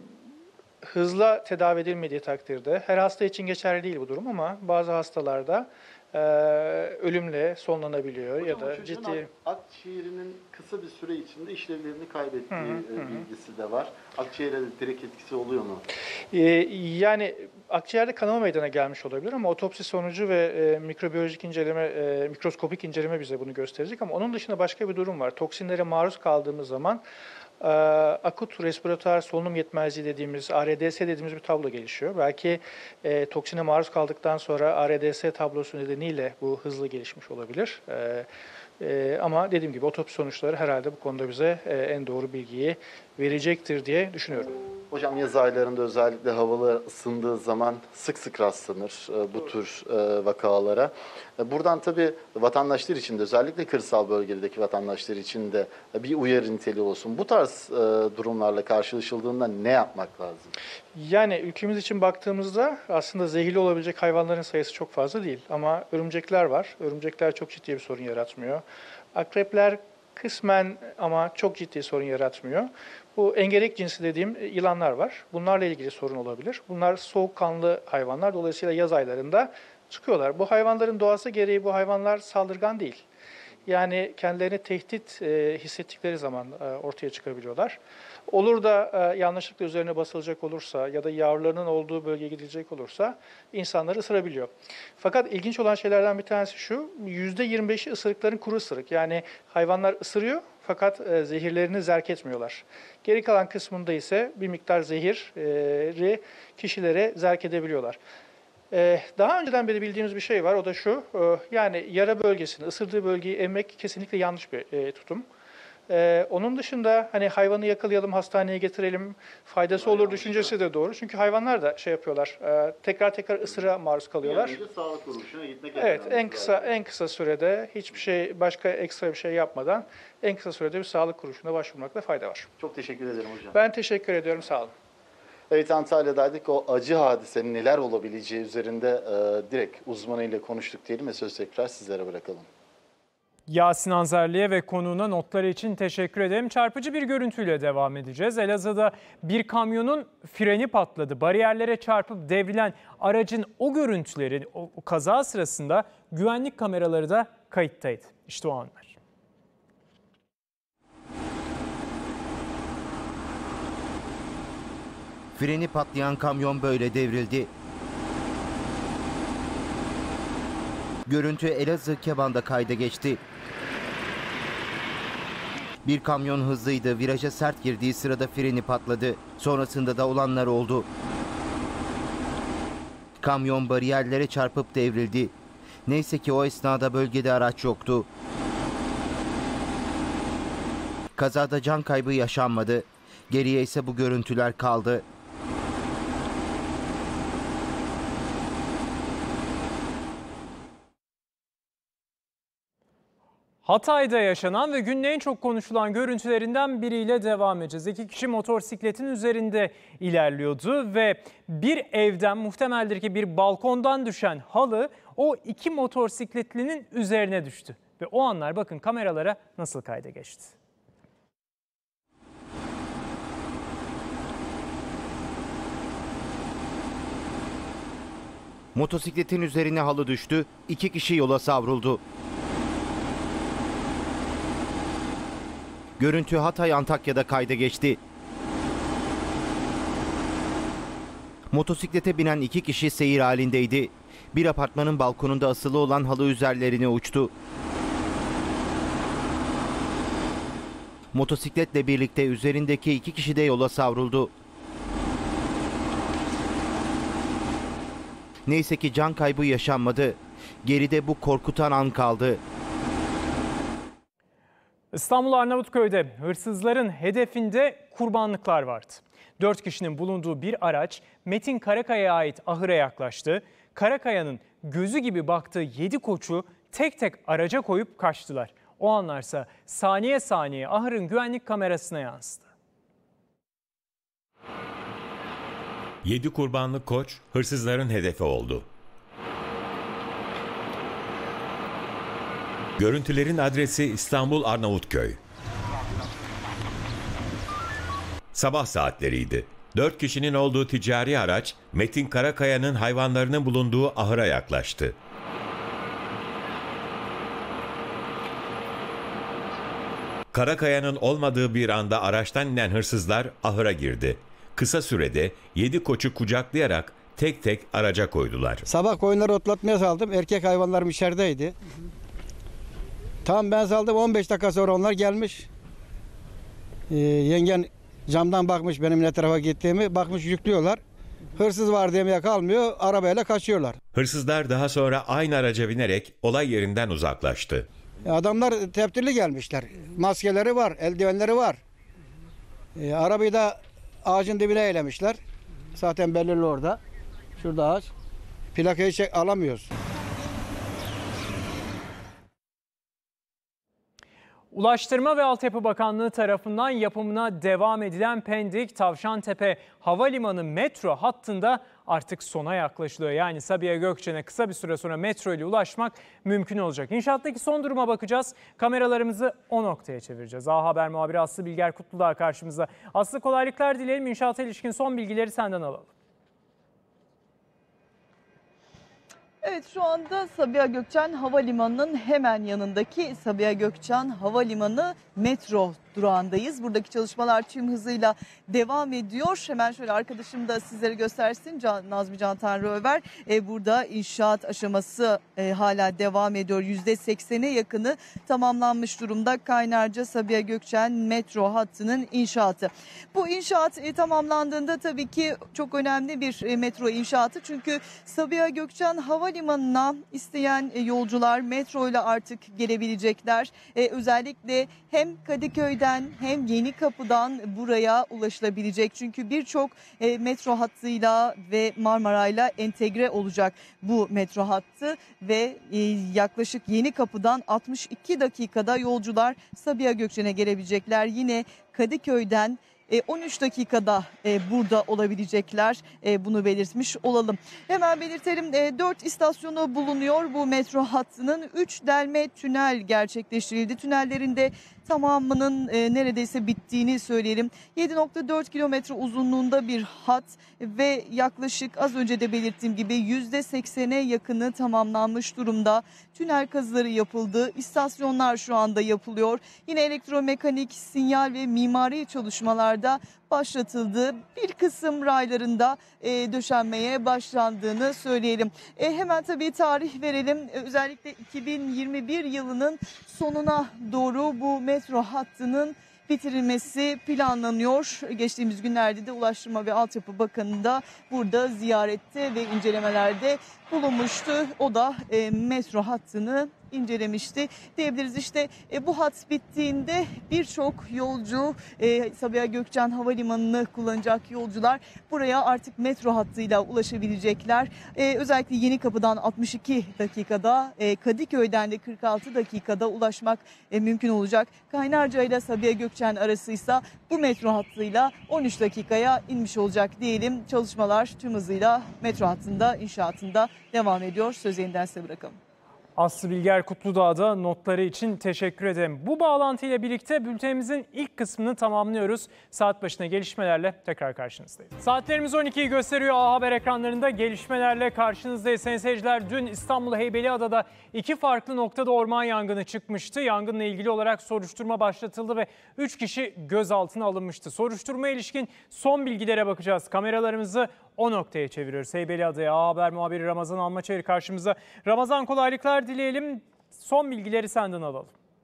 hızla tedavi edilmediği takdirde, her hasta için geçerli değil bu durum ama bazı hastalarda e, ölümle sonlanabiliyor. Hocam, ya da ciddi akciğerinin kısa bir süre içinde işlevlerini kaybettiği hı hı. bilgisi de var. Akciğere de direkt etkisi oluyor mu? Ee, yani akciğerde kanama meydana gelmiş olabilir ama otopsi sonucu ve e, mikrobiyolojik inceleme, e, mikroskopik inceleme bize bunu gösterecek ama onun dışında başka bir durum var. Toksinlere maruz kaldığımız zaman e, akut respiratuar solunum yetmezliği dediğimiz A R D S dediğimiz bir tablo gelişiyor. Belki e, toksine maruz kaldıktan sonra A R D S tablosu nedeniyle bu hızlı gelişmiş olabilir. E, e, ama dediğim gibi otopsi sonuçları herhalde bu konuda bize e, en doğru bilgiyi verecektir diye düşünüyorum. Hocam yaz aylarında özellikle havalar ısındığı zaman sık sık rastlanır bu tür vakalara. Buradan tabii vatandaşlar için de özellikle kırsal bölgedeki vatandaşlar için de bir uyarı niteliği olsun. Bu tarz durumlarla karşılaşıldığında ne yapmak lazım? Yani ülkemiz için baktığımızda aslında zehirli olabilecek hayvanların sayısı çok fazla değil. Ama örümcekler var. Örümcekler çok ciddi bir sorun yaratmıyor. Akrepler kısmen ama çok ciddi sorun yaratmıyor. Bu engerek cinsi dediğim yılanlar var. Bunlarla ilgili sorun olabilir. Bunlar soğukkanlı hayvanlar. Dolayısıyla yaz aylarında çıkıyorlar. Bu hayvanların doğası gereği bu hayvanlar saldırgan değil. Yani kendilerini tehdit e, hissettikleri zaman e, ortaya çıkabiliyorlar. Olur da e, yanlışlıkla üzerine basılacak olursa ya da yavrularının olduğu bölgeye gidilecek olursa insanları ısırabiliyor. Fakat ilginç olan şeylerden bir tanesi şu, yüzde yirmi beşi ısırıkların kuru ısırık. Yani hayvanlar ısırıyor fakat e, zehirlerini zerk etmiyorlar. Geri kalan kısmında ise bir miktar zehiri kişilere zerk edebiliyorlar. Daha önceden beri bildiğimiz bir şey var, o da şu, yani yara bölgesini, ısırdığı bölgeyi emmek kesinlikle yanlış bir tutum. Ee, onun dışında hani hayvanı yakalayalım, hastaneye getirelim, faydası olur düşüncesi de doğru. Çünkü hayvanlar da şey yapıyorlar, e, tekrar tekrar ısıra maruz kalıyorlar. Bir sağlık kuruluşuna gitmek Evet, en kısa en kısa sürede hiçbir şey, başka ekstra bir şey yapmadan en kısa sürede bir sağlık kuruluşuna başvurmakta fayda var. Çok teşekkür ederim hocam. Ben teşekkür ediyorum, sağ olun. Evet, Antalya'daydık. O acı hadisenin neler olabileceği üzerinde e, direkt uzmanıyla konuştuk diyelim ve söz tekrar sizlere bırakalım. Yasin Anzerli'ye ve konuğuna notları için teşekkür ederim. Çarpıcı bir görüntüyle devam edeceğiz. Elazığ'da bir kamyonun freni patladı. Bariyerlere çarpıp devrilen aracın o görüntüleri, o, o kaza sırasında güvenlik kameraları da kayıttaydı. İşte o anlar. Freni patlayan kamyon böyle devrildi. Görüntü Elazığ Keban'da kayda geçti. Bir kamyon hızlıydı. Viraja sert girdiği sırada freni patladı. Sonrasında da olanlar oldu. Kamyon bariyerlere çarpıp devrildi. Neyse ki o esnada bölgede araç yoktu. Kazada can kaybı yaşanmadı. Geriye ise bu görüntüler kaldı. Hatay'da yaşanan ve günün en çok konuşulan görüntülerinden biriyle devam edeceğiz. İki kişi motosikletin üzerinde ilerliyordu ve bir evden, muhtemeldir ki bir balkondan düşen halı o iki motosikletlinin üzerine düştü. Ve o anlar bakın kameralara nasıl kayda geçti. Motosikletin üzerine halı düştü, iki kişi yola savruldu. Görüntü Hatay Antakya'da kayda geçti. Motosiklete binen iki kişi seyir halindeydi. Bir apartmanın balkonunda asılı olan halı üzerlerine uçtu. Motosikletle birlikte üzerindeki iki kişi de yola savruldu. Neyse ki can kaybı yaşanmadı. Geride bu korkutan an kaldı. İstanbul Arnavutköy'de hırsızların hedefinde kurbanlıklar vardı. Dört kişinin bulunduğu bir araç Metin Karakaya'ya ait ahıra yaklaştı. Karakaya'nın gözü gibi baktığı yedi koçu tek tek araca koyup kaçtılar. O anlarsa saniye saniye ahırın güvenlik kamerasına yansıdı. Yedi kurbanlık koç hırsızların hedefi oldu. Görüntülerin adresi İstanbul Arnavutköy. Sabah saatleriydi. Dört kişinin olduğu ticari araç Metin Karakaya'nın hayvanlarının bulunduğu ahıra yaklaştı. Karakaya'nın olmadığı bir anda araçtan inen hırsızlar ahıra girdi. Kısa sürede yedi koçu kucaklayarak tek tek araca koydular. Sabah koyunları otlatmaya saldım. Erkek hayvanlarım içerideydi. Tam ben saldım, on beş dakika sonra onlar gelmiş. Ee, yengen camdan bakmış benim ne tarafa gittiğimi, bakmış yüklüyorlar. Hırsız var demeye kalmıyor, arabayla kaçıyorlar. Hırsızlar daha sonra aynı araca binerek olay yerinden uzaklaştı. Adamlar teptirli gelmişler. Maskeleri var, eldivenleri var. Ee, arabayı da ağacın dibine eylemişler. Zaten belirli orada. Şurada ağaç. Plakayı çek, alamıyoruz. Ulaştırma ve Altyapı Bakanlığı tarafından yapımına devam edilen Pendik Tavşantepe Havalimanı metro hattında artık sona yaklaşılıyor. Yani Sabiha Gökçen'e kısa bir süre sonra metro ile ulaşmak mümkün olacak. İnşaattaki son duruma bakacağız. Kameralarımızı o noktaya çevireceğiz. A Haber muhabiri Aslı Bilger Kutludağ karşımızda. Aslı, kolaylıklar dileyelim. İnşaata ilişkin son bilgileri senden alalım. Evet, şu anda Sabiha Gökçen Havalimanı'nın hemen yanındaki Sabiha Gökçen Havalimanı metro durağındayız. Buradaki çalışmalar tüm hızıyla devam ediyor. Hemen şöyle arkadaşım da sizlere göstersin. Can, Nazmi Can Tanrıöver. E, burada inşaat aşaması e, hala devam ediyor. yüzde seksene yakını tamamlanmış durumda. Kaynarca Sabiha Gökçen metro hattının inşaatı. Bu inşaat e, tamamlandığında tabii ki çok önemli bir e, metro inşaatı. Çünkü Sabiha Gökçen Havalimanı'na isteyen e, yolcular metro ile artık gelebilecekler. E, özellikle hem Kadıköy'den hem Yenikapı'dan buraya ulaşılabilecek. Çünkü birçok e, metro hattıyla ve Marmaray'la entegre olacak bu metro hattı ve e, yaklaşık Yenikapı'dan altmış iki dakikada yolcular Sabiha Gökçen'e gelebilecekler. Yine Kadıköy'den on üç dakikada burada olabilecekler, bunu belirtmiş olalım. Hemen belirtelim, dört istasyonu bulunuyor bu metro hattının. üç delme tünel gerçekleştirildi. Tünellerinde tamamının neredeyse bittiğini söyleyelim. yedi nokta dört kilometre uzunluğunda bir hat ve yaklaşık az önce de belirttiğim gibi yüzde seksene yakını tamamlanmış durumda. Tünel kazıları yapıldı. İstasyonlar şu anda yapılıyor. Yine elektromekanik, sinyal ve mimari çalışmalarda başlatıldı. Bir kısım raylarında e, döşenmeye başlandığını söyleyelim. E, hemen tabii tarih verelim. E, özellikle iki bin yirmi bir yılının sonuna doğru bu metro hattının bitirilmesi planlanıyor. Geçtiğimiz günlerde de Ulaştırma ve Altyapı Bakanı da burada ziyarette ve incelemelerde bulunmuştu. O da e, metro hattını incelemişti diyebiliriz. İşte e, bu hat bittiğinde birçok yolcu e, Sabiha Gökçen Havalimanı'nı kullanacak yolcular buraya artık metro hattıyla ulaşabilecekler. E, özellikle Yenikapı'dan altmış iki dakikada, e, Kadıköy'den de kırk altı dakikada ulaşmak e, mümkün olacak. Kaynarca ile Sabiha Gökçen arasıysa bu metro hattıyla on üç dakikaya inmiş olacak diyelim. Çalışmalar tüm hızıyla metro hattında inşaatında devam ediyor. Sözü yeniden size bırakalım. Aslı Bilger Kutludağ'da notları için teşekkür ederim. Bu bağlantıyla birlikte bültenimizin ilk kısmını tamamlıyoruz. Saat başına gelişmelerle tekrar karşınızdayız. Saatlerimiz on ikiyi gösteriyor. A Haber ekranlarında gelişmelerle karşınızdayız. Sayın seyirciler, dün İstanbul Heybeliada'da iki farklı noktada orman yangını çıkmıştı. Yangınla ilgili olarak soruşturma başlatıldı ve üç kişi gözaltına alınmıştı. Soruşturmaya ilişkin son bilgilere bakacağız. Kameralarımızı o noktaya çeviriyoruz. Heybeliada'ya A Haber muhabiri Ramazan Almaçeri karşımıza. Ramazan, kolaylıklar dileyelim. Son bilgileri senden alalım.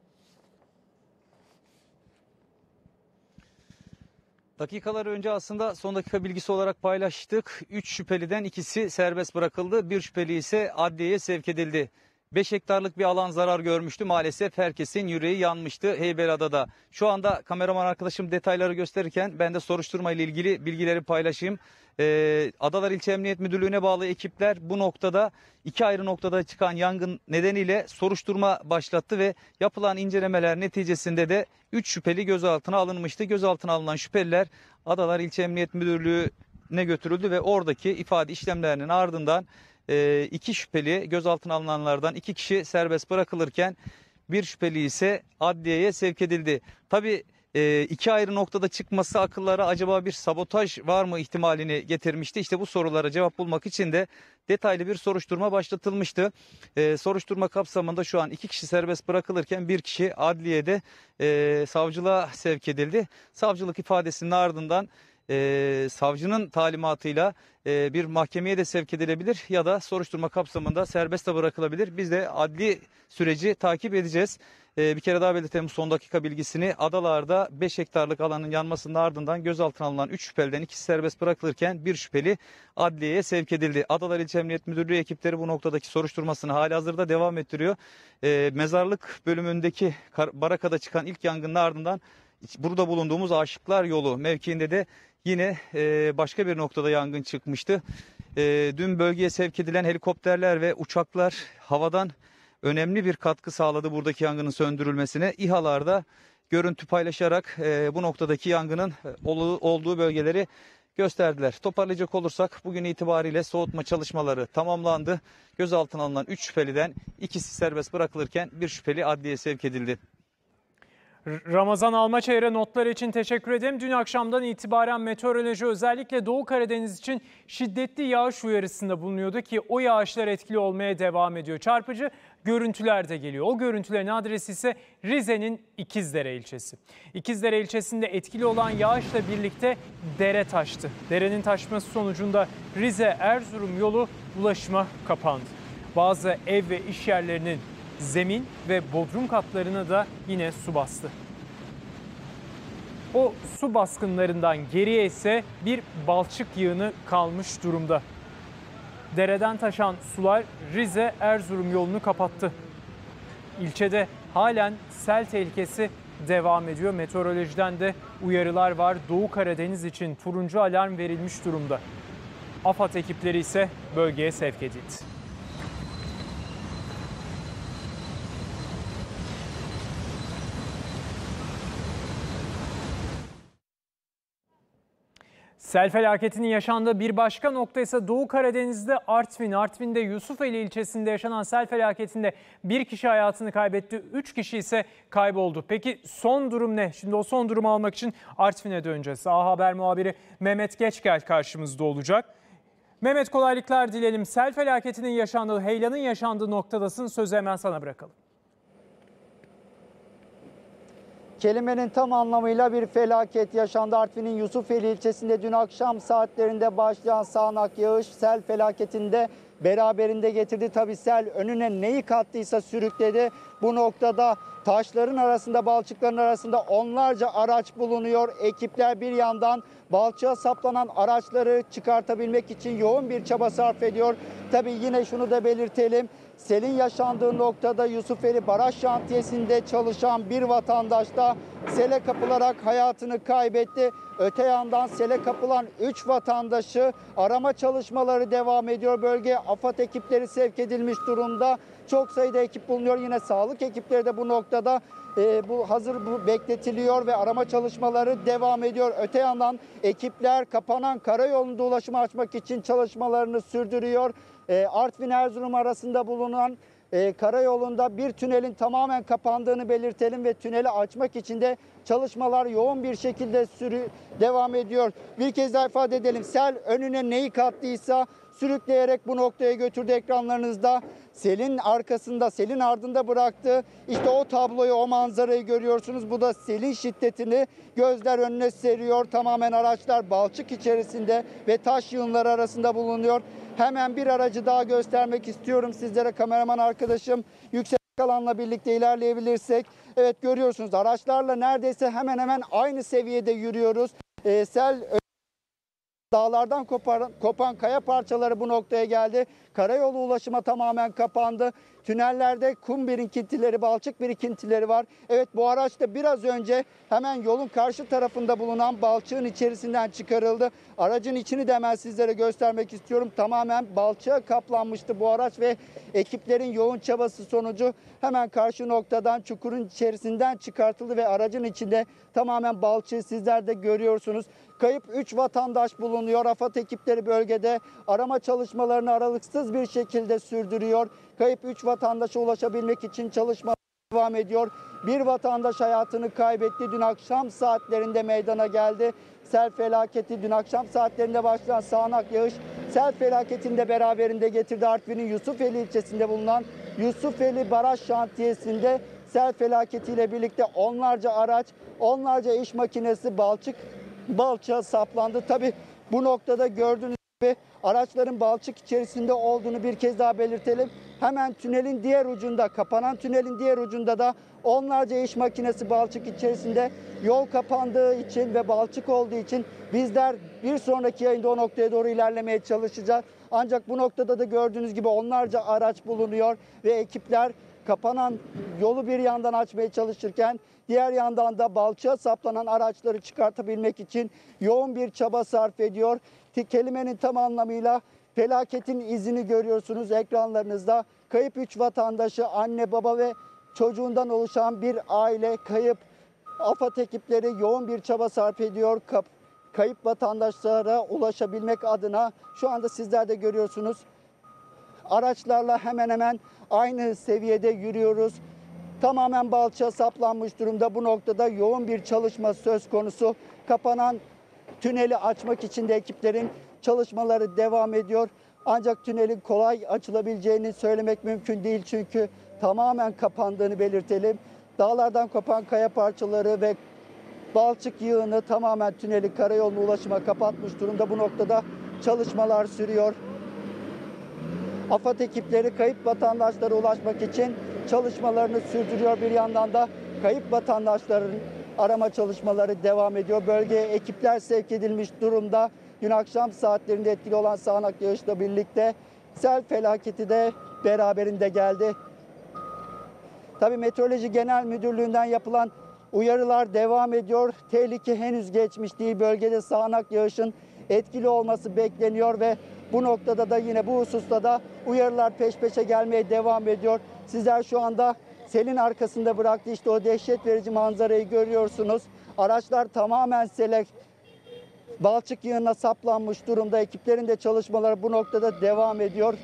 Dakikalar önce aslında son dakika bilgisi olarak paylaştık. üç şüpheliden ikisi serbest bırakıldı. Bir şüpheli ise adliyeye sevk edildi. beş hektarlık bir alan zarar görmüştü. Maalesef herkesin yüreği yanmıştı Heybeliada'da. Şu anda kameraman arkadaşım detayları gösterirken ben de soruşturma ile ilgili bilgileri paylaşayım. Ee, Adalar İlçe Emniyet Müdürlüğü'ne bağlı ekipler bu noktada iki ayrı noktada çıkan yangın nedeniyle soruşturma başlattı ve yapılan incelemeler neticesinde de üç şüpheli gözaltına alınmıştı. Gözaltına alınan şüpheliler Adalar İlçe Emniyet Müdürlüğü'ne götürüldü ve oradaki ifade işlemlerinin ardından e, iki şüpheli gözaltına alınanlardan iki kişi serbest bırakılırken bir şüpheli ise adliyeye sevk edildi. Tabii iki ayrı noktada çıkması akıllara acaba bir sabotaj var mı ihtimalini getirmişti. İşte bu sorulara cevap bulmak için de detaylı bir soruşturma başlatılmıştı. Ee, soruşturma kapsamında şu an iki kişi serbest bırakılırken bir kişi adliyede e, savcılığa sevk edildi. Savcılık ifadesinin ardından e, savcının talimatıyla e, bir mahkemeye de sevk edilebilir ya da soruşturma kapsamında serbest de bırakılabilir. Biz de adli süreci takip edeceğiz. Bir kere daha belirtelim son dakika bilgisini. Adalar'da beş hektarlık alanın yanmasının ardından gözaltına alınan üç şüpheliden ikisi serbest bırakılırken bir şüpheli adliyeye sevk edildi. Adalar İlçe Emniyet Müdürlüğü ekipleri bu noktadaki soruşturmasını halihazırda devam ettiriyor. E, mezarlık bölümündeki barakada çıkan ilk yangının ardından burada bulunduğumuz Aşıklar Yolu mevkiinde de yine e, başka bir noktada yangın çıkmıştı. E, dün bölgeye sevk edilen helikopterler ve uçaklar havadan önemli bir katkı sağladı buradaki yangının söndürülmesine. İHA'larda görüntü paylaşarak e, bu noktadaki yangının ol, olduğu bölgeleri gösterdiler. Toparlayacak olursak bugün itibariyle soğutma çalışmaları tamamlandı. Gözaltına alınan üç şüpheliden ikisi serbest bırakılırken bir şüpheli adliyeye sevk edildi. Ramazan Almaçayır'a notları için teşekkür ederim. Dün akşamdan itibaren meteoroloji özellikle Doğu Karadeniz için şiddetli yağış uyarısında bulunuyordu ki o yağışlar etkili olmaya devam ediyor. Çarpıcı görüntüler de geliyor. O görüntülerin adresi ise Rize'nin İkizdere ilçesi. İkizdere ilçesinde etkili olan yağışla birlikte dere taştı. Derenin taşması sonucunda Rize-Erzurum yolu ulaşıma kapandı. Bazı ev ve iş yerlerinin zemin ve bodrum katlarına da yine su bastı. O su baskınlarından geriye ise bir balçık yığını kalmış durumda. Dereden taşan sular Rize-Erzurum yolunu kapattı. İlçede halen sel tehlikesi devam ediyor. Meteorolojiden de uyarılar var. Doğu Karadeniz için turuncu alarm verilmiş durumda. AFAD ekipleri ise bölgeye sevk edildi. Sel felaketinin yaşandığı bir başka nokta ise Doğu Karadeniz'de Artvin. Artvin'de Yusufeli ilçesinde yaşanan sel felaketinde bir kişi hayatını kaybetti, üç kişi ise kayboldu. Peki son durum ne? Şimdi o son durumu almak için Artvin'e döneceğiz. A Haber muhabiri Mehmet Geçgel karşımızda olacak. Mehmet, kolaylıklar dileyelim. Sel felaketinin yaşandığı, heyelanın yaşandığı noktadasın. Sözü hemen sana bırakalım. Kelimenin tam anlamıyla bir felaket yaşandı. Artvin'in Yusufeli ilçesinde dün akşam saatlerinde başlayan sağanak yağış sel felaketinde beraberinde getirdi. Tabii sel önüne neyi kattıysa sürükledi. Bu noktada taşların arasında, balçıkların arasında onlarca araç bulunuyor. Ekipler bir yandan balçığa saplanan araçları çıkartabilmek için yoğun bir çaba sarf ediyor. Tabii yine şunu da belirtelim. Selin yaşandığı noktada Yusufeli Baraj Şantiyesi'nde çalışan bir vatandaş da sele kapılarak hayatını kaybetti. Öte yandan sele kapılan üç vatandaşı arama çalışmaları devam ediyor. Bölgeye AFAD ekipleri sevk edilmiş durumda. Çok sayıda ekip bulunuyor. Yine sağlık ekipleri de bu noktada e, bu hazır bu bekletiliyor ve arama çalışmaları devam ediyor. Öte yandan ekipler kapanan karayolunda ulaşımı açmak için çalışmalarını sürdürüyor. E, Artvin-Erzurum arasında bulunan e, karayolunda bir tünelin tamamen kapandığını belirtelim ve tüneli açmak için de çalışmalar yoğun bir şekilde sürü devam ediyor. Bir kez daha ifade edelim. Sel önüne neyi kattıysa sürükleyerek bu noktaya götürdü ekranlarınızda. Selin arkasında, selin ardında bıraktı. İşte o tabloyu, o manzarayı görüyorsunuz. Bu da selin şiddetini gözler önüne seriyor. Tamamen araçlar balçık içerisinde ve taş yığınları arasında bulunuyor. Hemen bir aracı daha göstermek istiyorum sizlere. Kameraman arkadaşım Yüksek Alan'la birlikte ilerleyebilirsek. Evet, görüyorsunuz araçlarla neredeyse hemen hemen aynı seviyede yürüyoruz. Ee, sel dağlardan kopan, kopan kaya parçaları bu noktaya geldi. Karayolu ulaşıma tamamen kapandı. Tünellerde kum birikintileri, balçık birikintileri var. Evet, bu araç da biraz önce hemen yolun karşı tarafında bulunan balçığın içerisinden çıkarıldı. Aracın içini de hemen sizlere göstermek istiyorum. Tamamen balçığa kaplanmıştı bu araç ve ekiplerin yoğun çabası sonucu hemen karşı noktadan çukurun içerisinden çıkartıldı ve aracın içinde tamamen balçığı sizler de görüyorsunuz. Kayıp üç vatandaş bulunuyor. AFAD ekipleri bölgede arama çalışmalarını aralıksız bir şekilde sürdürüyor. Kayıp üç vatandaşa ulaşabilmek için çalışmalar devam ediyor. Bir vatandaş hayatını kaybetti. Dün akşam saatlerinde meydana geldi. Sel felaketi dün akşam saatlerinde başlayan sağanak yağış sel felaketini de beraberinde getirdi. Artvin'in Yusufeli ilçesinde bulunan Yusufeli Baraj Şantiyesi'nde sel felaketiyle birlikte onlarca araç, onlarca iş makinesi balçık balçığa saplandı. Tabii bu noktada gördüğünüz gibi araçların balçık içerisinde olduğunu bir kez daha belirtelim. Hemen tünelin diğer ucunda, kapanan tünelin diğer ucunda da onlarca iş makinesi balçık içerisinde. Yol kapandığı için ve balçık olduğu için bizler bir sonraki yayında o noktaya doğru ilerlemeye çalışacağız. Ancak bu noktada da gördüğünüz gibi onlarca araç bulunuyor ve ekipler kapanan yolu bir yandan açmaya çalışırken diğer yandan da balçığa saplanan araçları çıkartabilmek için yoğun bir çaba sarf ediyor. Kelimenin tam anlamıyla felaketin izini görüyorsunuz ekranlarınızda. Kayıp üç vatandaşı, anne, baba ve çocuğundan oluşan bir aile kayıp. AFAD ekipleri yoğun bir çaba sarf ediyor. Kayıp vatandaşlara ulaşabilmek adına şu anda sizler de görüyorsunuz. Araçlarla hemen hemen aynı seviyede yürüyoruz. tamamen balçağa saplanmış durumda. Bu noktada yoğun bir çalışma söz konusu. Kapanan tüneli açmak için de ekiplerin çalışmaları devam ediyor. Ancak tünelin kolay açılabileceğini söylemek mümkün değil çünkü tamamen kapandığını belirtelim. Dağlardan kopan kaya parçaları ve balçık yığını tamamen tüneli karayoluna ulaşıma kapatmış durumda. Bu noktada çalışmalar sürüyor. AFAD ekipleri kayıp vatandaşlara ulaşmak için çalışmalarını sürdürüyor. Bir yandan da kayıp vatandaşların arama çalışmaları devam ediyor. Bölgeye ekipler sevk edilmiş durumda. Dün akşam saatlerinde etkili olan sağanak yağışla birlikte sel felaketi de beraberinde geldi. Tabii Meteoroloji Genel Müdürlüğü'nden yapılan uyarılar devam ediyor. Tehlike henüz geçmiş değil. Bölgede sağanak yağışın etkili olması bekleniyor ve bu noktada da yine bu hususta da uyarılar peş peşe gelmeye devam ediyor. Sizler şu anda selin arkasında bıraktı işte o dehşet verici manzarayı görüyorsunuz. Araçlar tamamen sele, balçık yığınına saplanmış durumda. Ekiplerin de çalışmaları bu noktada devam ediyor.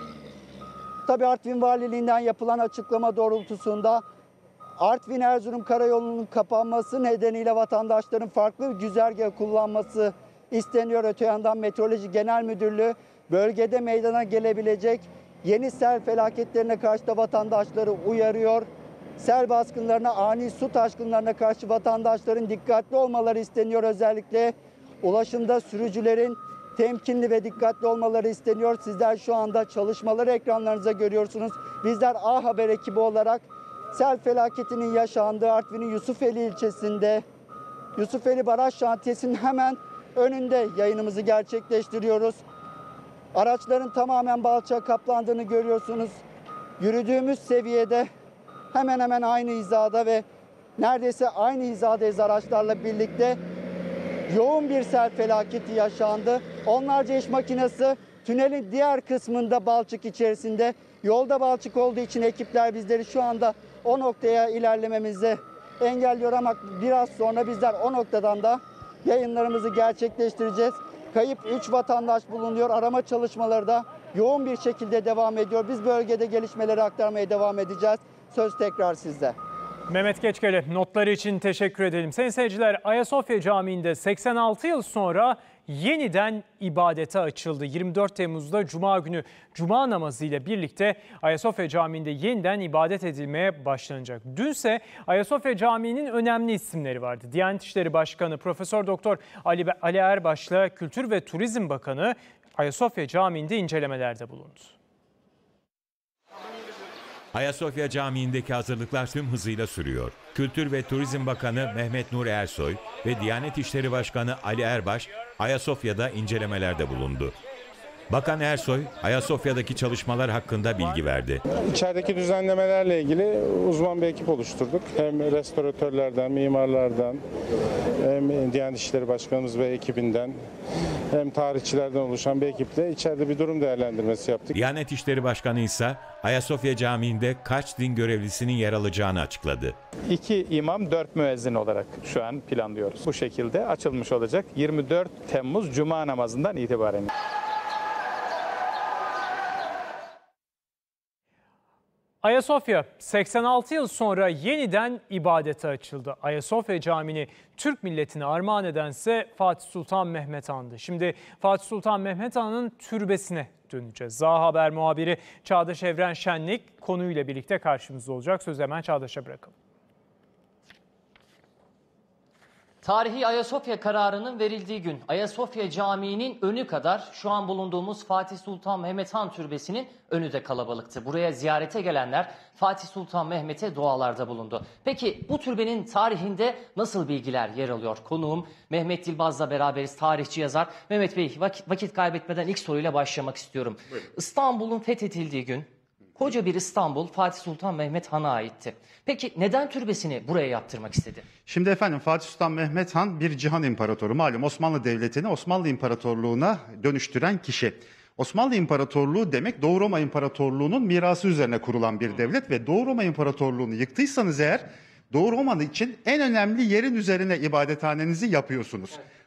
Tabii Artvin Valiliğinden yapılan açıklama doğrultusunda Artvin-Erzurum karayolunun kapanması nedeniyle vatandaşların farklı güzergah kullanması isteniyor. Öte yandan Meteoroloji Genel Müdürlüğü bölgede meydana gelebilecek yeni sel felaketlerine karşı da vatandaşları uyarıyor. Sel baskınlarına, ani su taşkınlarına karşı vatandaşların dikkatli olmaları isteniyor. Özellikle ulaşımda sürücülerin temkinli ve dikkatli olmaları isteniyor. Sizler şu anda çalışmaları ekranlarınıza görüyorsunuz. Bizler A Haber ekibi olarak sel felaketinin yaşandığı Artvin'in Yusufeli ilçesinde Yusufeli Baraj Şantiyesi'nin hemen önünde yayınımızı gerçekleştiriyoruz. Araçların tamamen balçağa kaplandığını görüyorsunuz. Yürüdüğümüz seviyede hemen hemen aynı hizada ve neredeyse aynı hizadayız araçlarla birlikte. Yoğun bir sel felaketi yaşandı. Onlarca iş makinesi tünelin diğer kısmında balçık içerisinde. Yolda balçık olduğu için ekipler bizleri şu anda o noktaya ilerlememizi engelliyor ama biraz sonra bizler o noktadan da yayınlarımızı gerçekleştireceğiz. Kayıp üç vatandaş bulunuyor. Arama çalışmaları da yoğun bir şekilde devam ediyor. Biz bölgede gelişmeleri aktarmaya devam edeceğiz. Söz tekrar sizde. Mehmet Geçkeli notları için teşekkür edelim. Sayın seyirciler, Ayasofya Camii'nde seksen altı yıl sonra yeniden ibadete açıldı. yirmi dört Temmuz'da Cuma günü Cuma namazı ile birlikte Ayasofya Camii'nde yeniden ibadet edilmeye başlanacak. Dünse Ayasofya Camii'nin önemli isimleri vardı. Diyanet İşleri Başkanı Profesör Doktor Ali, Ali Erbaş'la Kültür ve Turizm Bakanı Ayasofya Camii'nde incelemelerde bulundu. Ayasofya Camii'ndeki hazırlıklar tüm hızıyla sürüyor. Kültür ve Turizm Bakanı Mehmet Nur Ersoy ve Diyanet İşleri Başkanı Ali Erbaş Ayasofya'da incelemelerde bulundu. Bakan Ersoy, Ayasofya'daki çalışmalar hakkında bilgi verdi. İçerideki düzenlemelerle ilgili uzman bir ekip oluşturduk. Hem restoratörlerden, mimarlardan, hem Diyanet İşleri Başkanımız ve ekibinden, hem tarihçilerden oluşan bir ekiple içeride bir durum değerlendirmesi yaptık. Diyanet İşleri Başkanı ise Ayasofya Camii'nde kaç din görevlisinin yer alacağını açıkladı. İki imam, dört müezzin olarak şu an planlıyoruz. Bu şekilde açılmış olacak yirmi dört Temmuz Cuma namazından itibaren. Ayasofya seksen altı yıl sonra yeniden ibadete açıldı. Ayasofya Camii'ni Türk milletine armağan edense Fatih Sultan Mehmet Han'dı. Şimdi Fatih Sultan Mehmet Han'ın türbesine döneceğiz. Zaha Haber muhabiri Çağdaş Evren Şenlik konuyla birlikte karşımızda olacak. Sözü hemen Çağdaş'a bırakalım. Tarihi Ayasofya kararının verildiği gün Ayasofya Camii'nin önü kadar şu an bulunduğumuz Fatih Sultan Mehmet Han Türbesi'nin önü de kalabalıktı. Buraya ziyarete gelenler Fatih Sultan Mehmet'e dualarda bulundu. Peki bu türbenin tarihinde nasıl bilgiler yer alıyor? Konuğum Mehmet Dilbaz'la beraberiz, tarihçi yazar. Mehmet Bey, vakit, vakit kaybetmeden ilk soruyla başlamak istiyorum. İstanbul'un fethedildiği gün koca bir İstanbul Fatih Sultan Mehmet Han'a aitti. Peki neden türbesini buraya yaptırmak istedi? Şimdi efendim Fatih Sultan Mehmet Han bir cihan imparatoru. Malum Osmanlı Devleti'ni Osmanlı İmparatorluğu'na dönüştüren kişi. Osmanlı İmparatorluğu demek Doğu Roma İmparatorluğu'nun mirası üzerine kurulan bir devlet ve Doğu Roma İmparatorluğu'nu yıktıysanız eğer Doğu Roma için en önemli yerin üzerine ibadethanenizi yapıyorsunuz.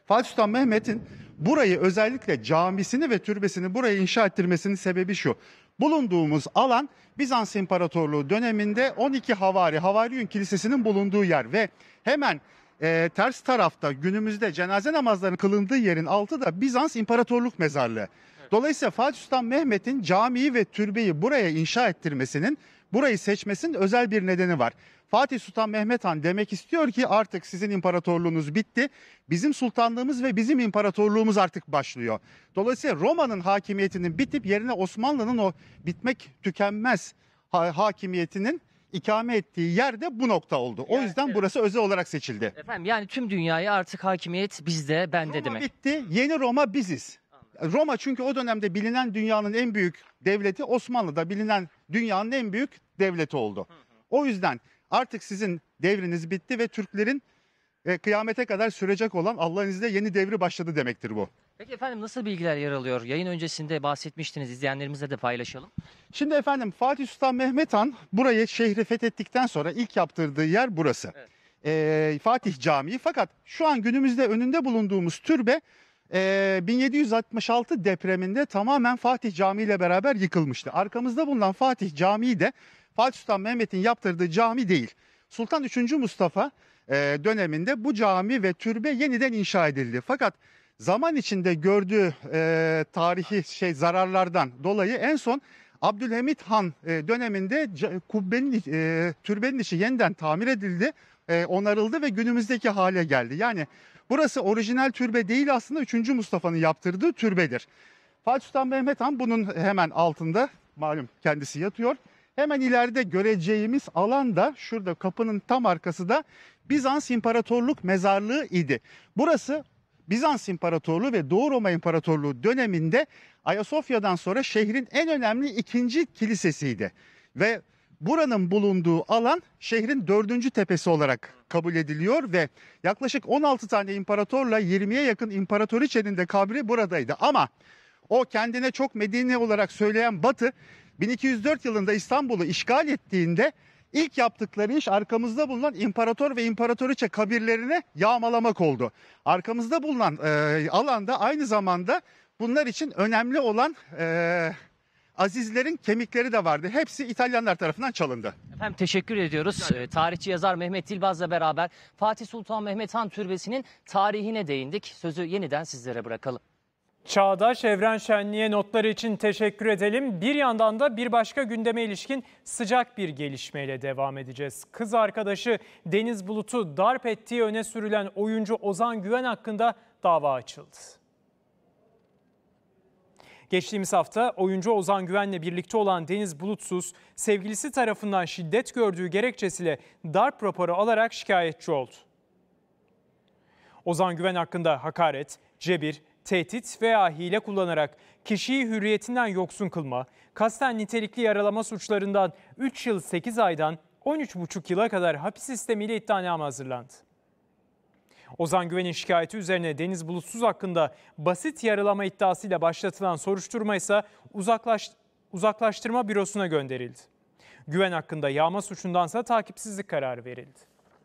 Fatih Sultan Mehmet'in burayı özellikle camisini ve türbesini buraya inşa ettirmesinin sebebi şu. Bulunduğumuz alan Bizans İmparatorluğu döneminde on iki Havari, Havariyun Kilisesi'nin bulunduğu yer ve hemen e, ters tarafta günümüzde cenaze namazlarının kılındığı yerin altı da Bizans İmparatorluk Mezarlığı. Dolayısıyla Fatih Sultan Mehmet'in camiyi ve türbeyi buraya inşa ettirmesinin, burayı seçmesinin özel bir nedeni var. Fatih Sultan Mehmet Han demek istiyor ki artık sizin imparatorluğunuz bitti. Bizim sultanlığımız ve bizim imparatorluğumuz artık başlıyor. Dolayısıyla Roma'nın hakimiyetinin bitip yerine Osmanlı'nın o bitmek tükenmez ha- hakimiyetinin ikame ettiği yer de bu nokta oldu. O yüzden burası özel olarak seçildi. Efendim yani tüm dünyaya artık hakimiyet bizde, bende Roma demek. bitti, yeni Roma biziz. Roma çünkü o dönemde bilinen dünyanın en büyük devleti, Osmanlı'da bilinen dünyanın en büyük devleti oldu. O yüzden artık sizin devriniz bitti ve Türklerin e, kıyamete kadar sürecek olan Allah'ın izniyle yeni devri başladı demektir bu. Peki efendim nasıl bilgiler yer alıyor? Yayın öncesinde bahsetmiştiniz, izleyenlerimizle de paylaşalım. Şimdi efendim Fatih Sultan Mehmet Han burayı şehri fethettikten sonra ilk yaptırdığı yer burası. Evet. Ee, Fatih Camii, fakat şu an günümüzde önünde bulunduğumuz türbe e, bin yedi yüz altmış altı depreminde tamamen Fatih Camii ile beraber yıkılmıştı. Arkamızda bulunan Fatih Camii de Fatih Sultan Mehmet'in yaptırdığı cami değil. Sultan üçüncü Mustafa e, döneminde bu cami ve türbe yeniden inşa edildi. Fakat zaman içinde gördüğü e, tarihi şey zararlardan dolayı en son Abdülhamit Han e, döneminde ca- kubbenin e, türbenin içi yeniden tamir edildi, e, onarıldı ve günümüzdeki hale geldi. Yani burası orijinal türbe değil, aslında üçüncü Mustafa'nın yaptırdığı türbedir. Fatih Sultan Mehmet Han bunun hemen altında, malum kendisi yatıyor. Hemen ileride göreceğimiz alan da şurada, kapının tam arkası da Bizans İmparatorluk Mezarlığı idi. Burası Bizans İmparatorluğu ve Doğu Roma İmparatorluğu döneminde Ayasofya'dan sonra şehrin en önemli ikinci kilisesiydi. Ve buranın bulunduğu alan şehrin dördüncü tepesi olarak kabul ediliyor ve yaklaşık on altı tane imparatorla yirmiye yakın imparatoriçenin de kabri buradaydı. Ama o kendine çok medeni olarak söyleyen Batı bin iki yüz dört yılında İstanbul'u işgal ettiğinde ilk yaptıkları iş arkamızda bulunan imparator ve imparatoriçe kabirlerini yağmalamak oldu. Arkamızda bulunan e, alanda aynı zamanda bunlar için önemli olan e, azizlerin kemikleri de vardı. Hepsi İtalyanlar tarafından çalındı. Efendim teşekkür ediyoruz. Ee, tarihçi yazar Mehmet Dilbaz'la beraber Fatih Sultan Mehmet Han Türbesi'nin tarihine değindik. Sözü yeniden sizlere bırakalım. Çağdaş Evren Şenliğe notları için teşekkür edelim. Bir yandan da bir başka gündeme ilişkin sıcak bir gelişmeyle devam edeceğiz. Kız arkadaşı Deniz Bulut'u darp ettiği öne sürülen oyuncu Ozan Güven hakkında dava açıldı. Geçtiğimiz hafta oyuncu Ozan Güven'le birlikte olan Deniz Bulutsuz, sevgilisi tarafından şiddet gördüğü gerekçesiyle darp raporu alarak şikayetçi oldu. Ozan Güven hakkında hakaret, cebir, tehdit veya hile kullanarak kişiyi hürriyetinden yoksun kılma, kasten nitelikli yaralama suçlarından üç yıl sekiz aydan on üç buçuk yıla kadar hapis sistemiyle iddianame hazırlandı. Ozan Güven'in şikayeti üzerine Deniz Bulutsuz hakkında basit yaralama iddiasıyla başlatılan soruşturma ise uzaklaş, uzaklaştırma bürosuna gönderildi. Güven hakkında yağma suçundansa takipsizlik kararı verildi.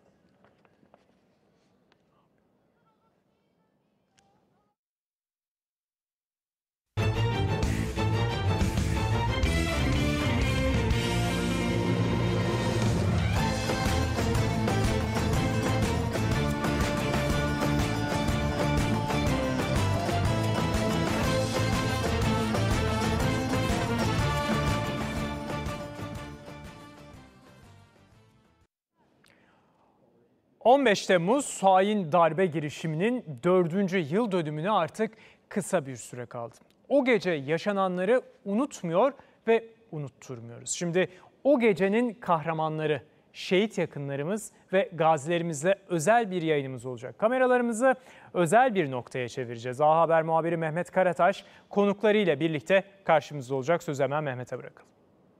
on beş Temmuz hain darbe girişiminin dördüncü yıl dönümüne artık kısa bir süre kaldı. O gece yaşananları unutmuyor ve unutturmuyoruz. Şimdi o gecenin kahramanları, şehit yakınlarımız ve gazilerimizle özel bir yayınımız olacak. Kameralarımızı özel bir noktaya çevireceğiz. A Haber muhabiri Mehmet Karataş konuklarıyla birlikte karşımızda olacak. Sözü hemen Mehmet'e bırakalım.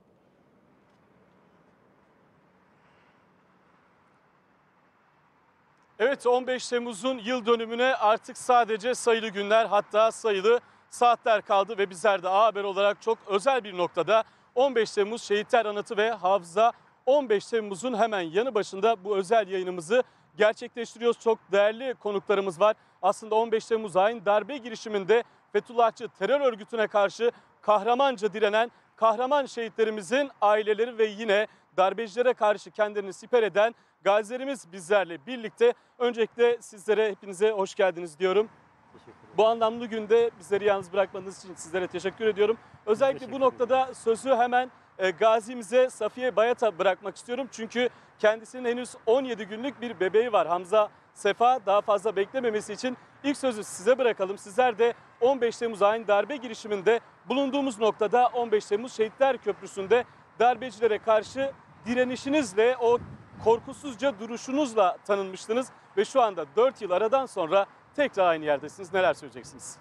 Evet, on beş Temmuz'un yıl dönümüne artık sadece sayılı günler, hatta sayılı saatler kaldı ve bizler de A Haber olarak çok özel bir noktada on beş Temmuz Şehitler Anıtı ve Hafıza on beş Temmuz'un hemen yanı başında bu özel yayınımızı gerçekleştiriyoruz. Çok değerli konuklarımız var. aslında on beş Temmuz hain darbe girişiminde Fethullahçı terör örgütüne karşı kahramanca direnen kahraman şehitlerimizin aileleri ve yine darbecilere karşı kendilerini siper eden gazilerimiz bizlerle birlikte. Öncelikle sizlere, hepinize hoş geldiniz diyorum. Bu anlamlı günde bizleri yalnız bırakmadığınız için sizlere teşekkür ediyorum. Özellikle bu noktada sözü hemen e, gazimize Safiye Bayat'a bırakmak istiyorum. Çünkü kendisinin henüz on yedi günlük bir bebeği var. Hamza Sefa, daha fazla beklememesi için ilk sözü size bırakalım. Sizler de on beş Temmuz hain darbe girişiminde bulunduğumuz noktada on beş Temmuz Şehitler Köprüsü'nde darbecilere karşı direnişinizle, o korkusuzca duruşunuzla tanınmıştınız. Ve şu anda dört yıl aradan sonra tekrar aynı yerdesiniz. Neler söyleyeceksiniz?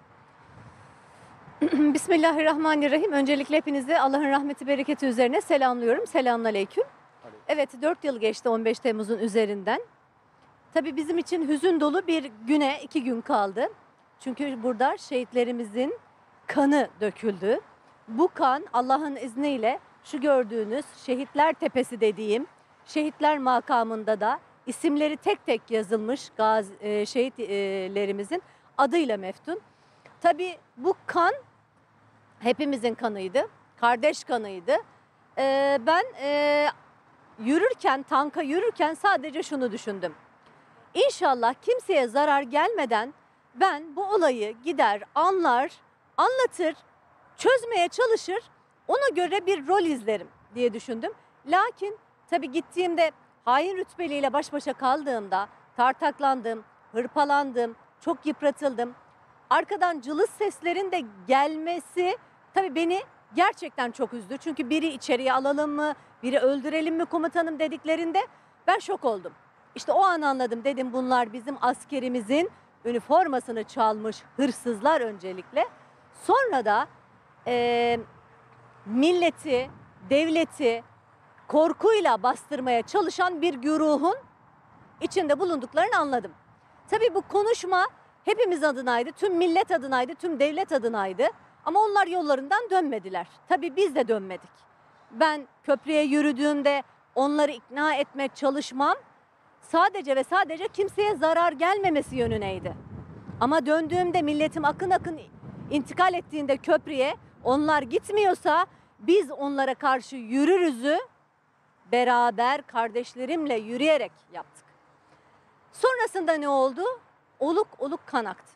Bismillahirrahmanirrahim. Öncelikle hepinizi Allah'ın rahmeti bereketi üzerine selamlıyorum. Selamünaleyküm. Evet, dört yıl geçti on beş Temmuz'un üzerinden. Tabii bizim için hüzün dolu bir güne iki gün kaldı. Çünkü burada şehitlerimizin kanı döküldü. Bu kan Allah'ın izniyle şu gördüğünüz Şehitler Tepesi dediğim şehitler makamında da isimleri tek tek yazılmış gaz, e, şehitlerimizin adıyla meftun. Tabii bu kan hepimizin kanıydı, kardeş kanıydı. E, ben e, yürürken, tanka yürürken sadece şunu düşündüm. İnşallah kimseye zarar gelmeden ben bu olayı gider, anlar, anlatır, çözmeye çalışır, ona göre bir rol izlerim diye düşündüm. Lakin tabii gittiğimde hain rütbeliyle baş başa kaldığımda tartaklandım, hırpalandım, çok yıpratıldım. Arkadan cılız seslerin de gelmesi tabii beni gerçekten çok üzdü. Çünkü biri içeriye alalım mı, biri öldürelim mi komutanım dediklerinde ben şok oldum. İşte o an anladım, dedim bunlar bizim askerimizin üniformasını çalmış hırsızlar öncelikle. Sonra da e, milleti, devleti korkuyla bastırmaya çalışan bir güruhun içinde bulunduklarını anladım. Tabii bu konuşma hepimiz adınaydı, tüm millet adınaydı, tüm devlet adınaydı. Ama onlar yollarından dönmediler. Tabii biz de dönmedik. Ben köprüye yürüdüğümde onları ikna etmeye çalışmam sadece ve sadece kimseye zarar gelmemesi yönüneydi. Ama döndüğümde milletim akın akın intikal ettiğinde köprüye, onlar gitmiyorsa biz onlara karşı yürürüzü beraber kardeşlerimle yürüyerek yaptık. Sonrasında ne oldu? Oluk oluk kan aktı.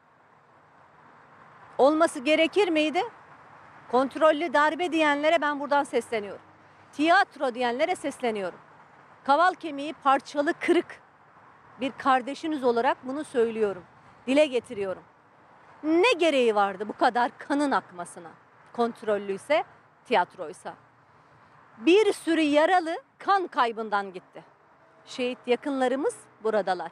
Olması gerekir miydi? Kontrollü darbe diyenlere ben buradan sesleniyorum. Tiyatro diyenlere sesleniyorum. Kaval kemiği parçalı, kırık bir kardeşiniz olarak bunu söylüyorum. Dile getiriyorum. Ne gereği vardı bu kadar kanın akmasına? Kontrollüyse, tiyatroysa. Bir sürü yaralı kan kaybından gitti. Şehit yakınlarımız buradalar.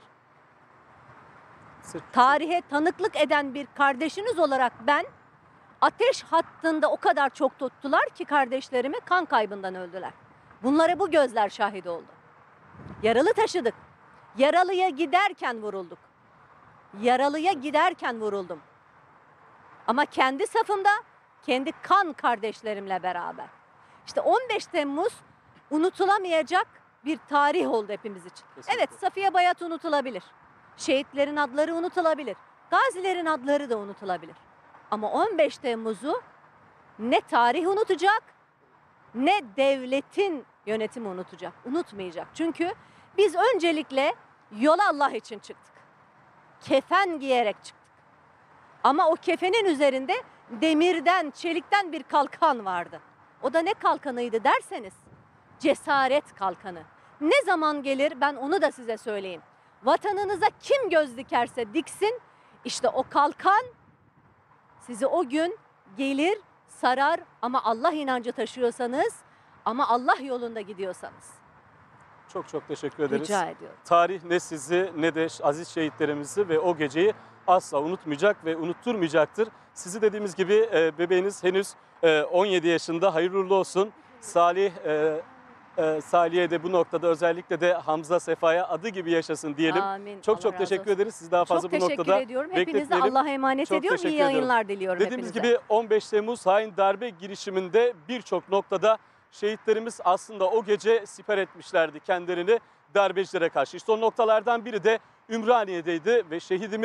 Tarihe tanıklık eden bir kardeşiniz olarak ben ateş hattında o kadar çok tuttular ki kardeşlerimi kan kaybından öldüler. Bunlara bu gözler şahit oldu. Yaralı taşıdık. Yaralıya giderken vurulduk. Yaralıya giderken vuruldum. Ama kendi safımda, kendi kan kardeşlerimle beraber. İşte on beş Temmuz unutulamayacak bir tarih oldu hepimiz için. Kesinlikle. Evet, Safiye Bayat unutulabilir. Şehitlerin adları unutulabilir. Gazilerin adları da unutulabilir. Ama on beş Temmuz'u ne tarih unutacak, ne devletin yönetimi unutacak, unutmayacak. Çünkü biz öncelikle yola Allah için çıktık. Kefen giyerek çıktık. Ama o kefenin üzerinde demirden, çelikten bir kalkan vardı. O da ne kalkanıydı derseniz, cesaret kalkanı. Ne zaman gelir ben onu da size söyleyeyim. Vatanınıza kim göz dikerse diksin, işte o kalkan sizi o gün gelir, sarar ama Allah inancı taşıyorsanız, ama Allah yolunda gidiyorsanız. Çok çok teşekkür ederiz. Rica ediyorum. Tarih ne sizi ne de aziz şehitlerimizi ve o geceyi asla unutmayacak ve unutturmayacaktır. Sizi dediğimiz gibi bebeğiniz henüz on yedi yaşında, hayırlı uğurlu olsun. Salih e, Salih'e de bu noktada özellikle de Hamza Sefa'ya adı gibi yaşasın diyelim. Amin. Çok Allah çok razı teşekkür olsun. ederiz. Siz daha fazla çok bu noktada teşekkür ediyorum. Hepinize Allah'a emanet çok ediyorum. İyi ediyorum. yayınlar diliyorum Dediğimiz hepinize. gibi on beş Temmuz hain darbe girişiminde birçok noktada şehitlerimiz aslında o gece siper etmişlerdi kendilerini darbecilere karşı. İşte o noktalardan biri de Ümraniye'deydi ve şehidimiz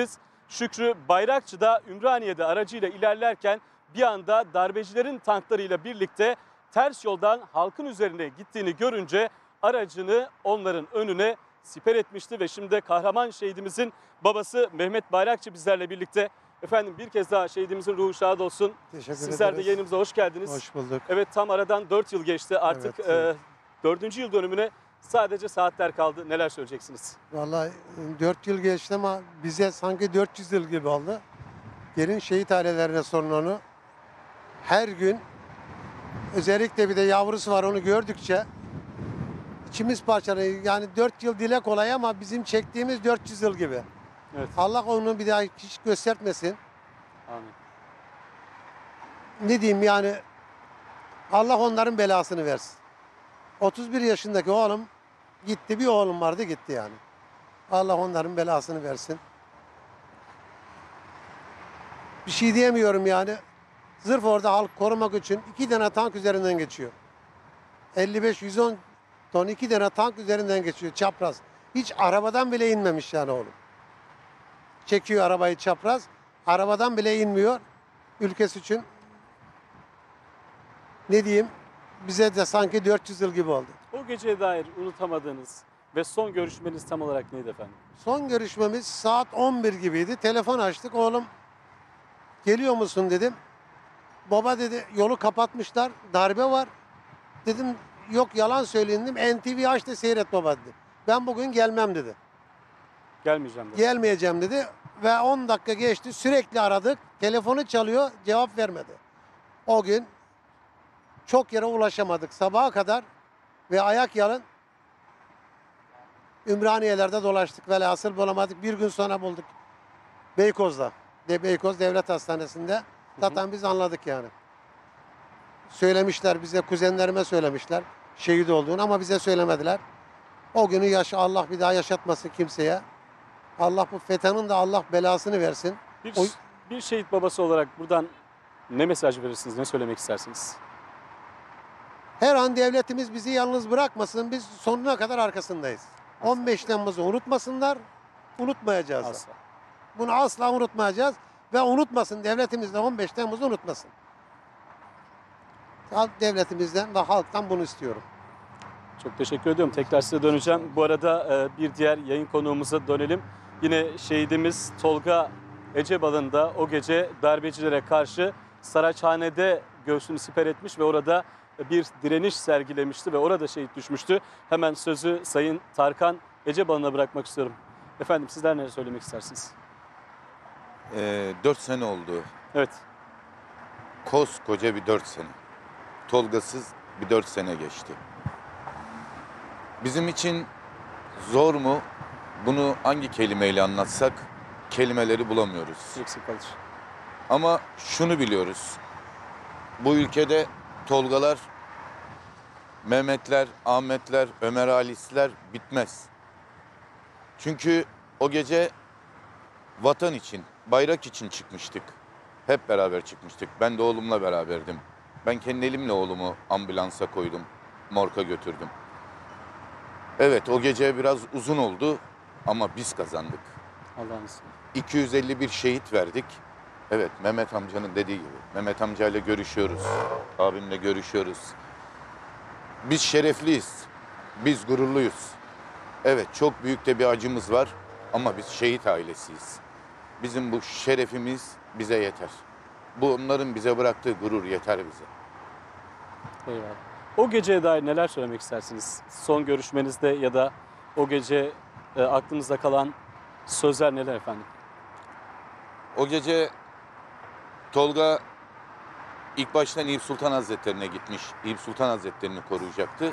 Şükrü Bayrakçı da Ümraniye'de aracıyla ilerlerken bir anda darbecilerin tanklarıyla birlikte ters yoldan halkın üzerine gittiğini görünce aracını onların önüne siper etmişti ve şimdi kahraman şehidimizin babası Mehmet Bayrakçı bizlerle birlikte. Efendim bir kez daha şehidimizin ruhu şad olsun. Teşekkür Sizler ederiz. de yayınımıza hoş geldiniz. Hoş bulduk. Evet, tam aradan dört yıl geçti artık. Evet, e, evet. dördüncü yıl dönümüne sadece saatler kaldı. Neler söyleyeceksiniz? Vallahi dört yıl geçti ama bize sanki dört yüz yıl gibi oldu. Gelin şehit ailelerine sorun onu. Her gün özellikle bir de yavrusu var, onu gördükçe içimiz parçalanıyor. Yani dört yıl dile kolay ama bizim çektiğimiz dört yüz yıl gibi. Evet. Allah onu bir daha hiç göstermesin. Amin. Ne diyeyim yani, Allah onların belasını versin. otuz bir yaşındaki oğlum gitti, bir oğlum vardı gitti yani. Allah onların belasını versin. Bir şey diyemiyorum yani. Zırf orada halk korumak için iki tane tank üzerinden geçiyor. elli beş yüz on ton iki tane tank üzerinden geçiyor çapraz. Hiç arabadan bile inmemiş yani oğlum. Çekiyor arabayı çapraz. Arabadan bile inmiyor. Ülkesi için. Ne diyeyim? Bize de sanki dört yüz yıl gibi oldu. O geceye dair unutamadığınız ve son görüşmeniz tam olarak neydi efendim? Son görüşmemiz saat on bir gibiydi. Telefon açtık. Oğlum geliyor musun dedim. Baba dedi yolu kapatmışlar. Darbe var. Dedim yok yalan söyleyin dedim. N T V aç da seyret baba dedi. Ben bugün gelmem dedi. Gelmeyeceğim dedi. Gelmeyeceğim dedi. Ve on dakika geçti. Sürekli aradık. Telefonu çalıyor. Cevap vermedi. O gün çok yere ulaşamadık. Sabaha kadar ve ayak yalın Ümraniye'lerde dolaştık. Velhasıl bulamadık. Bir gün sonra bulduk. Beykoz'da. De Beykoz Devlet Hastanesi'nde. Zaten biz anladık yani. Söylemişler bize, kuzenlerime söylemişler şehit olduğunu ama bize söylemediler. O günü yaşa Allah bir daha yaşatmasın kimseye. Allah bu FETÖ'nün de Allah belasını versin. Bir, O, bir şehit babası olarak buradan ne mesaj verirsiniz, ne söylemek istersiniz? her an devletimiz bizi yalnız bırakmasın. Biz sonuna kadar arkasındayız. Asla. on beş Temmuz'u unutmasınlar. Unutmayacağız. Asla. Bunu asla unutmayacağız. Ve unutmasın, devletimiz de on beş Temmuz'u unutmasın. Devletimizden ve halktan bunu istiyorum. Çok teşekkür ediyorum. Tekrar size döneceğim. Bu arada bir diğer yayın konuğumuza dönelim. Yine şehidimiz Tolga Ecebal'ın da o gece darbecilere karşı Saraçhane'de göğsünü siper etmiş ve orada bir direniş sergilemişti ve orada şehit düşmüştü. Hemen sözü Sayın Tarkan Ecebal'ına bırakmak istiyorum. Efendim sizler ne söylemek istersiniz? Ee, dört sene oldu. Evet. Koskoca bir dört sene. Tolgasız bir dört sene geçti. Bizim için zor mu? Bunu hangi kelimeyle anlatsak kelimeleri bulamıyoruz. Eksik kalır. Ama şunu biliyoruz. Bu ülkede Tolgalar, Mehmetler, Ahmetler, Ömer Halisler bitmez. Çünkü o gece vatan için, bayrak için çıkmıştık. Hep beraber çıkmıştık. Ben de oğlumla beraberdim. Ben kendi elimle oğlumu ambulansa koydum, morga götürdüm. Evet, o gece biraz uzun oldu ama biz kazandık. Allah'ın izniyle. iki yüz elli bir şehit verdik. Evet, Mehmet amcanın dediği gibi. Mehmet amcayla görüşüyoruz, abimle görüşüyoruz. Biz şerefliyiz, biz gururluyuz. Evet, çok büyük de bir acımız var ama biz şehit ailesiyiz. Bizim bu şerefimiz bize yeter. Bu onların bize bıraktığı gurur yeter bize. Eyvallah. O geceye dair neler söylemek istersiniz? Son görüşmenizde ya da o gece e, aklınızda kalan sözler neler efendim? O gece Tolga ilk başta Eyüp Sultan Hazretleri'ne gitmiş. Eyüp Sultan Hazretleri'ni koruyacaktı.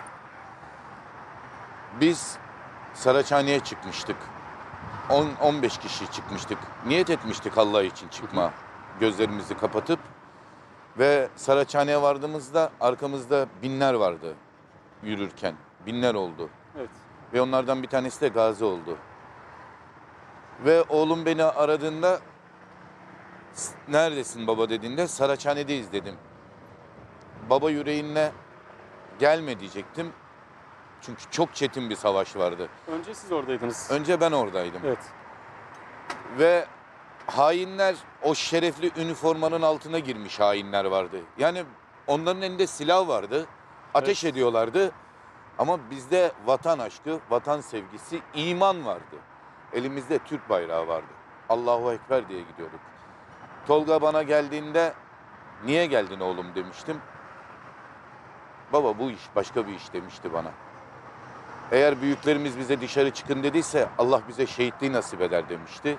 Biz Saraçhane'ye çıkmıştık. on on beş kişi çıkmıştık. Niyet etmiştik Allah için çıkma. Gözlerimizi kapatıp ve Saraçhane'ye vardığımızda arkamızda binler vardı yürürken. Binler oldu. Evet. Ve onlardan bir tanesi de gazi oldu. Ve oğlum beni aradığında neredesin baba dediğinde Saraçhane'deyiz dedim. Baba yüreğinle gelme diyecektim. Çünkü çok çetin bir savaş vardı. Önce siz oradaydınız. Önce ben oradaydım. Evet. Ve hainler o şerefli üniformanın altına girmiş hainler vardı. Yani onların elinde silah vardı. Ateş evet. ediyorlardı. Ama bizde vatan aşkı, vatan sevgisi, iman vardı. Elimizde Türk bayrağı vardı. Allahu Ekber diye gidiyorduk. Tolga bana geldiğinde niye geldin oğlum demiştim. Baba bu iş başka bir iş demişti bana. Eğer büyüklerimiz bize dışarı çıkın dediyse Allah bize şehitliği nasip eder demişti.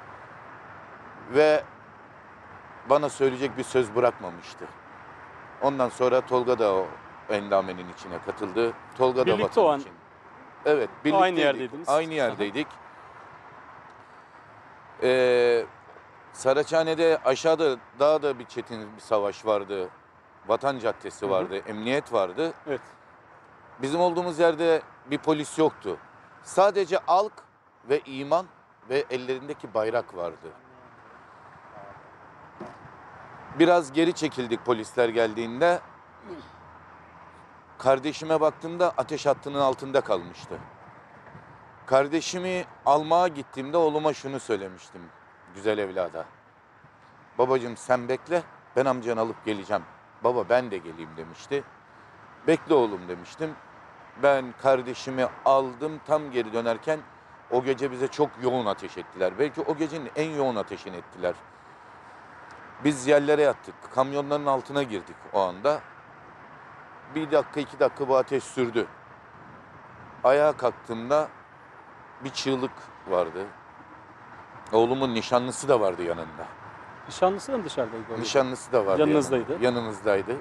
Ve bana söyleyecek bir söz bırakmamıştı. Ondan sonra Tolga da o endamenin içine katıldı. Tolga da birlikte vatan o an için. Evet, birlikte aynı yerdeydiniz. Aynı yerdeydik. Ee, Saraçhane'de aşağıda daha da bir çetin bir savaş vardı. Vatan Caddesi vardı, hı hı. emniyet vardı. Evet. Bizim olduğumuz yerde bir polis yoktu. Sadece alk ve iman ve ellerindeki bayrak vardı. Biraz geri çekildik polisler geldiğinde. Kardeşime baktığımda ateş hattının altında kalmıştı. Kardeşimi almaya gittiğimde oğluma şunu söylemiştim. Güzel evlada. Babacığım sen bekle, ben amcanı alıp geleceğim. Baba ben de geleyim demişti. Bekle oğlum demiştim. Ben kardeşimi aldım, tam geri dönerken o gece bize çok yoğun ateş ettiler. Belki o gecenin en yoğun ateşini ettiler. Biz yerlere yattık, kamyonların altına girdik o anda. Bir dakika, iki dakika bu ateş sürdü. Ayağa kalktığımda bir çığlık vardı. Oğlumun nişanlısı da vardı yanında. Nişanlısı da mı dışarıdaydı? Nişanlısı da vardı. Yanınızdaydı. Yanında, yanımızdaydı.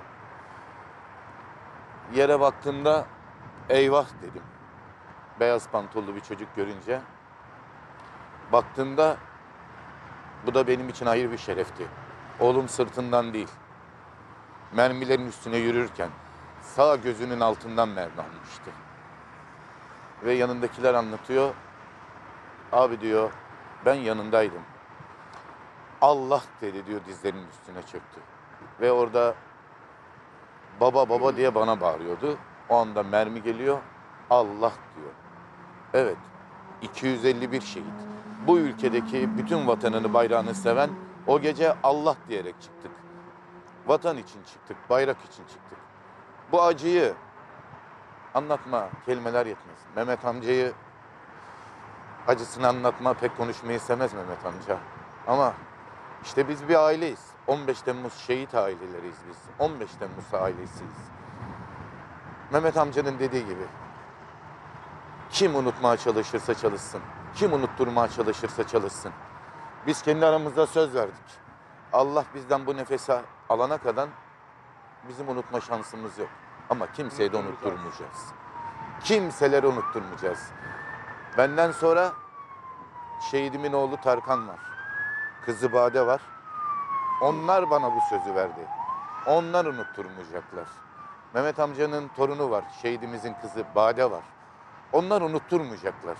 Yere baktığımda eyvah dedim. Beyaz pantollu bir çocuk görünce. Baktığımda bu da benim için ayrı bir şerefti. Oğlum sırtından değil, mermilerin üstüne yürürken sağ gözünün altından mermi almıştı. Ve yanındakiler anlatıyor. Abi diyor, ben yanındaydım. Allah dedi diyor, dizlerinin üstüne çöktü. Ve orada baba baba diye bana bağırıyordu. O anda mermi geliyor, Allah diyor. Evet, iki yüz elli bir şehit. Bu ülkedeki bütün vatanını, bayrağını seven, o gece Allah diyerek çıktık. Vatan için çıktık, bayrak için çıktık. Bu acıyı anlatma, kelimeler yetmez. Mehmet amcayı, acısını anlatma, pek konuşmayı sevmez Mehmet amca. Ama işte biz bir aileyiz. on beş Temmuz şehit aileleriyiz biz. on beş Temmuz ailesiyiz. Mehmet amcanın dediği gibi, kim unutmaya çalışırsa çalışsın, kim unutturmaya çalışırsa çalışsın. Biz kendi aramızda söz verdik. Allah bizden bu nefesi alana kadar bizim unutma şansımız yok. Ama kimseye de unutturmayacağız. Kimseleri unutturmayacağız. Benden sonra şehidimin oğlu Tarkan var. Kızı Bade var. Onlar bana bu sözü verdi. Onlar unutturmayacaklar. Mehmet amcanın torunu var. Şehidimizin kızı Bade var. Onlar unutturmayacaklar.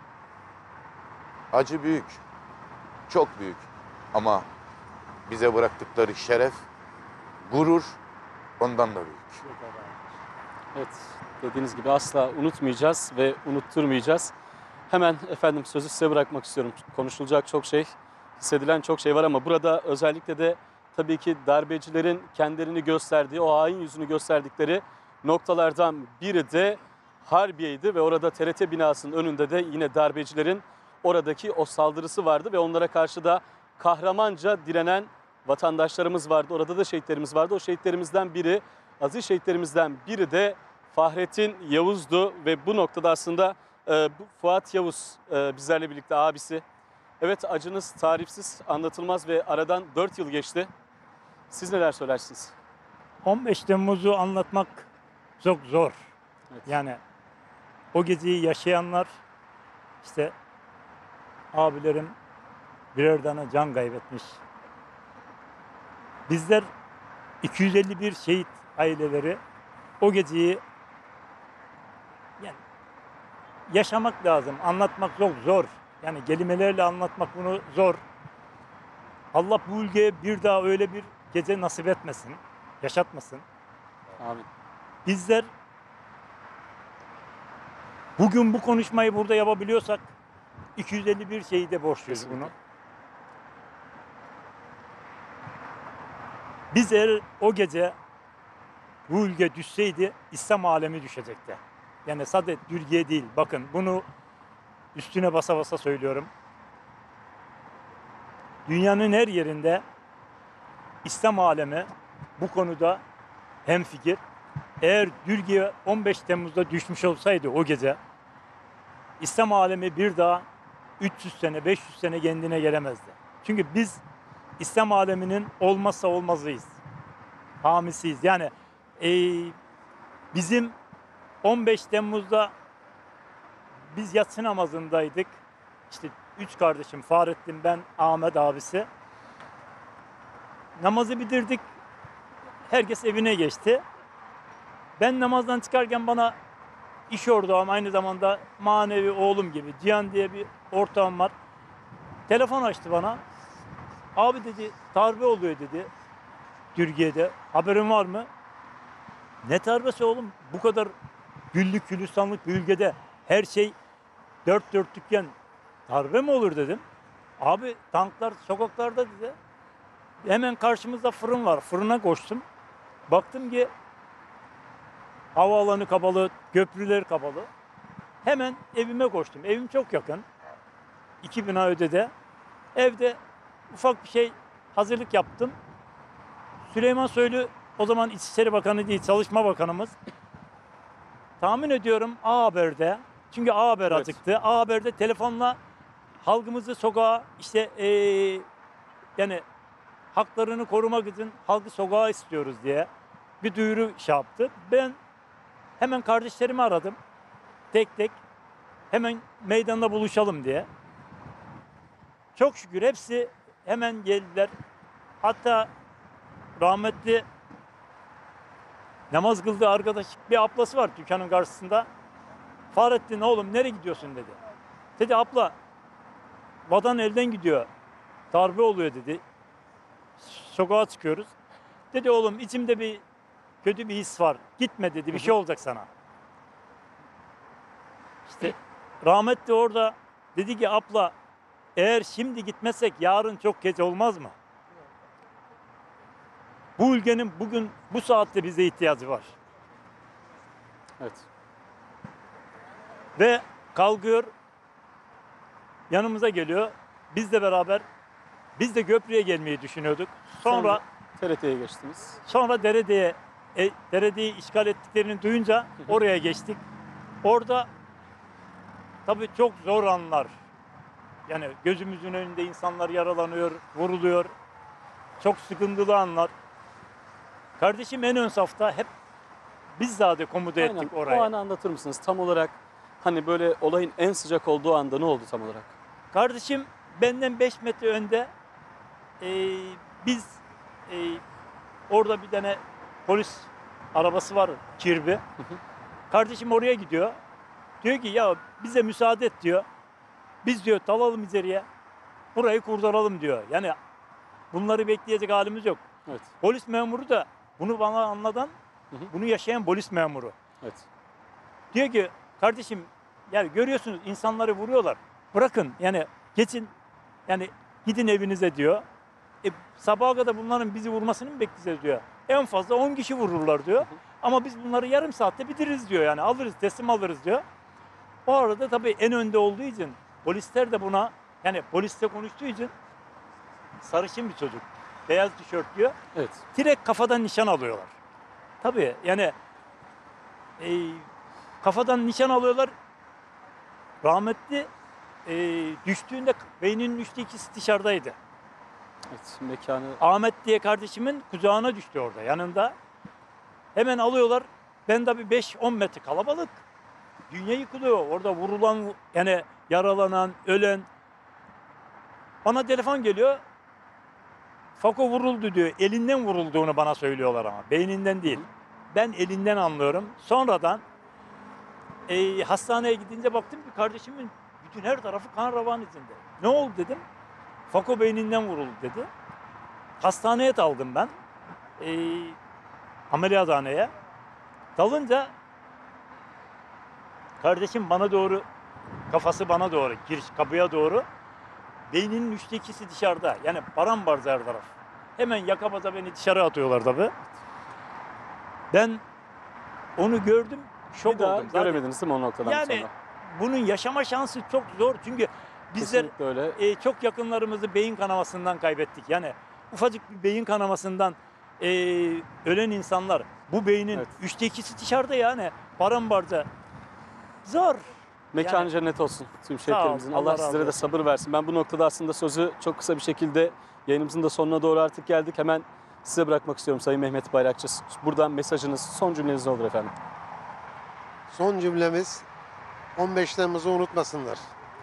Acı büyük. Çok büyük. Ama bize bıraktıkları şeref, gurur ondan da büyük. Evet, dediğiniz gibi asla unutmayacağız ve unutturmayacağız. Hemen efendim sözü size bırakmak istiyorum. Konuşulacak çok şey, hissedilen çok şey var ama burada özellikle de tabii ki darbecilerin kendilerini gösterdiği, o hain yüzünü gösterdikleri noktalardan biri de Harbiye'ydi ve orada T R T binasının önünde de yine darbecilerin oradaki o saldırısı vardı ve onlara karşı da kahramanca direnen vatandaşlarımız vardı. Orada da şehitlerimiz vardı. O şehitlerimizden biri, aziz şehitlerimizden biri de Fahrettin Yavuz'du ve bu noktada aslında e, Fuat Yavuz e, bizlerle birlikte, abisi. Evet, acınız tarifsiz, anlatılmaz ve aradan dört yıl geçti. Siz neler söylersiniz? on beş Temmuz'u anlatmak çok zor. Evet. Yani o geceyi yaşayanlar, işte abilerim birer tane can kaybetmiş. Bizler iki yüz elli bir şehit aileleri o geceyi yani yaşamak lazım. Anlatmak çok zor. Yani kelimelerle anlatmak bunu zor. Allah bu ülkeye bir daha öyle bir gece nasip etmesin. Yaşatmasın. Amin. Bizler bugün bu konuşmayı burada yapabiliyorsak iki yüz elli bir şehide borçluyuz bunu. Biz eğer o gece bu ülke düşseydi İslam alemi düşecekti. Yani sadece Türkiye değil. Bakın bunu üstüne basa basa söylüyorum. Dünyanın her yerinde İslam alemi bu konuda hemfikir. Eğer Türkiye on beş Temmuz'da düşmüş olsaydı o gece İslam alemi bir daha üç yüz sene, beş yüz sene kendine gelemezdi. Çünkü biz İslam aleminin olmazsa olmazıyız. Hamisiyiz. Yani e, bizim on beş Temmuz'da biz yatsı namazındaydık. İşte üç kardeşim, Fahrettin, ben, Ahmet abisi. Namazı bitirdik. Herkes evine geçti. Ben namazdan çıkarken bana iş ortağım, aynı zamanda manevi oğlum gibi Cihan diye bir ortağım var. Telefon açtı bana. Abi dedi, darbe oluyor dedi Türkiye'de. Haberin var mı? Ne darbesi oğlum? Bu kadar güllük gülistanlık bir ülkede her şey dört dörtlükken darbe mi olur dedim. Abi tanklar sokaklarda dedi. Hemen karşımızda fırın var. Fırına koştum. Baktım ki havaalanı kapalı, köprüler kapalı. Hemen evime koştum. Evim çok yakın. İki bina ötede. Evde ufak bir şey hazırlık yaptım. Süleyman Soylu o zaman İçişleri Bakanı değil, Çalışma Bakanımız. Tahmin ediyorum A Haber'de. Çünkü A Haber Evet. açıktı. A Haber'de telefonla halkımızı sokağa işte ee, yani haklarını korumak için halkı sokağa istiyoruz diye bir duyuru şey yaptı. Ben hemen kardeşlerimi aradım. Tek tek hemen meydanda buluşalım diye. Çok şükür hepsi hemen geldiler. Hatta rahmetli namaz kıldığı arkadaş bir ablası var dükkanın karşısında. Fahrettin oğlum nereye gidiyorsun dedi. Dedi abla vatan elden gidiyor. Darbe oluyor dedi. Sokağa çıkıyoruz. Dedi oğlum içimde bir kötü bir his var. Gitme dedi, bir şey olacak sana. İşte rahmetli orada dedi ki abla eğer şimdi gitmezsek yarın çok geç olmaz mı? Bu ülkenin bugün bu saatte bize ihtiyacı var. Evet. Ve kalkıyor yanımıza geliyor. Biz de beraber biz de köprüye gelmeyi düşünüyorduk. Sonra T R T'ye geçtiniz. Sonra Derede'ye e, Derede'yi işgal ettiklerini duyunca oraya geçtik. Orada tabii çok zor anlar. Yani gözümüzün önünde insanlar yaralanıyor, vuruluyor. Çok sıkıntılı anlar. Kardeşim en ön safta hep biz zaten komuta Aynen. ettik oraya. O anı anlatır mısınız? Tam olarak hani böyle olayın en sıcak olduğu anda ne oldu tam olarak? Kardeşim benden beş metre önde e, biz e, orada bir tane polis arabası var, kirbi. Kardeşim oraya gidiyor. Diyor ki ya bize müsaade et diyor. Biz diyor dalalım içeriye. Burayı kurtaralım diyor. Yani bunları bekleyecek halimiz yok. Evet. Polis memuru da bunu bana anlatan, bunu yaşayan polis memuru. Evet. Diyor ki kardeşim yani görüyorsunuz insanları vuruyorlar. Bırakın yani geçin yani gidin evinize diyor. E, sabaha kadar bunların bizi vurmasını mı bekleyeceğiz diyor. En fazla on kişi vururlar diyor. Ama biz bunları yarım saatte bitiririz diyor yani alırız teslim alırız diyor. O arada tabii en önde olduğu için polisler de buna yani polisle konuştuğu için sarışın bir çocuk. Beyaz tişört diyor. Evet. Direkt kafadan nişan alıyorlar. Tabii yani e, kafadan nişan alıyorlar. Rahmetli e, düştüğünde beyninin üçte ikisi dışarıdaydı. Evet, mekanı... Ahmet diye kardeşimin kucağına düştü orada yanında. Hemen alıyorlar. Ben de bir beş on metre kalabalık. Dünya yıkılıyor. Orada vurulan yani yaralanan, ölen. Bana telefon geliyor. Fako vuruldu diyor. Elinden vurulduğunu bana söylüyorlar ama. Beyninden değil. Ben elinden anlıyorum. Sonradan e, hastaneye gidince baktım ki kardeşimin bütün her tarafı kan revan içinde. Ne oldu dedim. Fako beyninden vuruldu dedi. Hastaneye daldım ben. E, ameliyathaneye. Dalınca kardeşim bana doğru, kafası bana doğru, giriş kapıya doğru. Beyninin üçte ikisi dışarıda. Yani paramparça her taraf. hemen yaka paça beni dışarı atıyorlar tabii. Ben onu gördüm, şok Bir daha oldum. Zaten- göremediniz değil mi o noktadan yani, sonra? bunun yaşama şansı çok zor çünkü bizler Kesinlikle öyle. e, çok yakınlarımızı beyin kanamasından kaybettik. Yani ufacık bir beyin kanamasından e, ölen insanlar, bu beynin Evet. üçte ikisi dışarıda yani paramparça. Zor. Mekanı Yani- cennet olsun tüm Sağ ol, şehitlerimizin. Allah Allah razı sizlere de olsun. sabır versin. Ben bu noktada aslında sözü çok kısa bir şekilde yayınımızın da sonuna doğru artık geldik. Hemen size bırakmak istiyorum Sayın Mehmet Bayrakçı. Buradan mesajınız, son cümleniz ne olur efendim? Son cümlemiz on beş Temmuz'u unutmasınlar.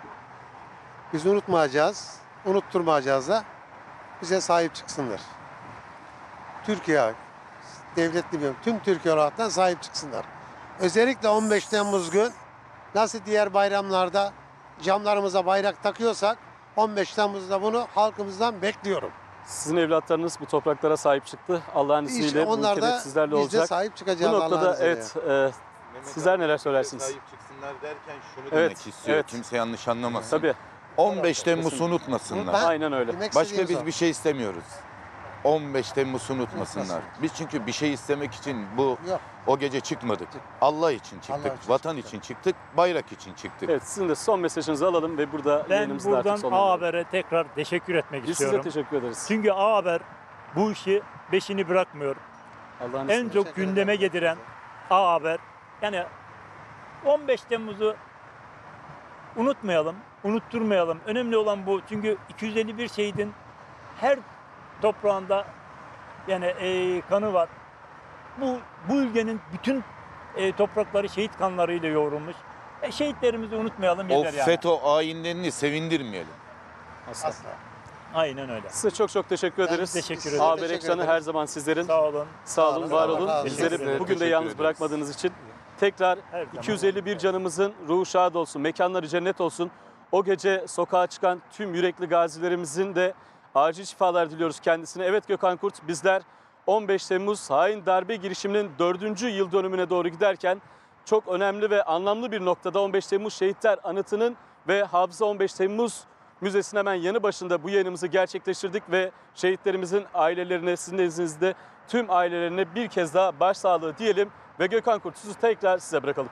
Biz unutmayacağız, unutturmayacağız da bize sahip çıksınlar. Türkiye, devlet demiyorum, tüm Türkiye olaraktan sahip çıksınlar. Özellikle on beş Temmuz gün nasıl diğer bayramlarda camlarımıza bayrak takıyorsak on beş Temmuz'da bunu halkımızdan bekliyorum. Sizin evlatlarınız bu topraklara sahip çıktı. Allah'ın İşte izniyle bu onlar ülkede da sizlerle biz de olacak. sahip çıkacağız Bu noktada Allah'ın evet, e, sizler neler söylersiniz? Sahip çıksınlar derken şunu Evet, demek istiyor. evet. Kimse yanlış anlamasın. Tabii. on beş Temmuz'u Kesinlikle. unutmasınlar. Ben- Aynen öyle. Demek Başka istediğimiz biz o. bir şey istemiyoruz. on beş Temmuz'u unutmasınlar. Biz çünkü bir şey istemek için bu Yok. o gece çıkmadık. Allah için çıktık, Allah için vatan için çıktık, bayrak için çıktık. Evet, sizin de son mesajınızı alalım ve burada Ben yayınımızı da artık buradan A sonlandıralım. Haber'e tekrar teşekkür etmek Biz size istiyorum. teşekkür ederiz. Çünkü A Haber bu işi beşini bırakmıyor. Allah'ın En izniyle. çok gündeme getiren A Haber. Yani on beş Temmuz'u unutmayalım, unutturmayalım. Önemli olan bu. Çünkü iki yüz elli bir şehidin her toprağında yani e, kanı var. Bu bu ülkenin bütün e, toprakları şehit kanlarıyla yoğrulmuş. E, şehitlerimizi unutmayalım O yeter yani. FETÖ hainlerini sevindirmeyelim. Asla. Aynen öyle. Size çok çok teşekkür Ben ederiz. teşekkür ederim. Haber Teşekkür ekranı ederim. her zaman sizlerin. Sağ olun. Sağ olun, var olun. Allah razı olsun. Bizleri Sizlere bugün de teşekkür yalnız ederiz. bırakmadığınız için tekrar Her zaman. iki yüz elli bir canımızın ruhu şad olsun, mekanları cennet olsun. O gece sokağa çıkan tüm yürekli gazilerimizin de acil şifalar diliyoruz kendisine. Evet Gökhan Kurt, bizler on beş Temmuz hain darbe girişiminin dördüncü yıl dönümüne doğru giderken çok önemli ve anlamlı bir noktada on beş Temmuz Şehitler Anıtı'nın ve Hafıza on beş Temmuz Müzesi'nin hemen yanı başında bu yayınımızı gerçekleştirdik ve şehitlerimizin ailelerine, sizin izninizde tüm ailelerine bir kez daha başsağlığı diyelim ve Gökhan Kurt sözü tekrar size bırakalım.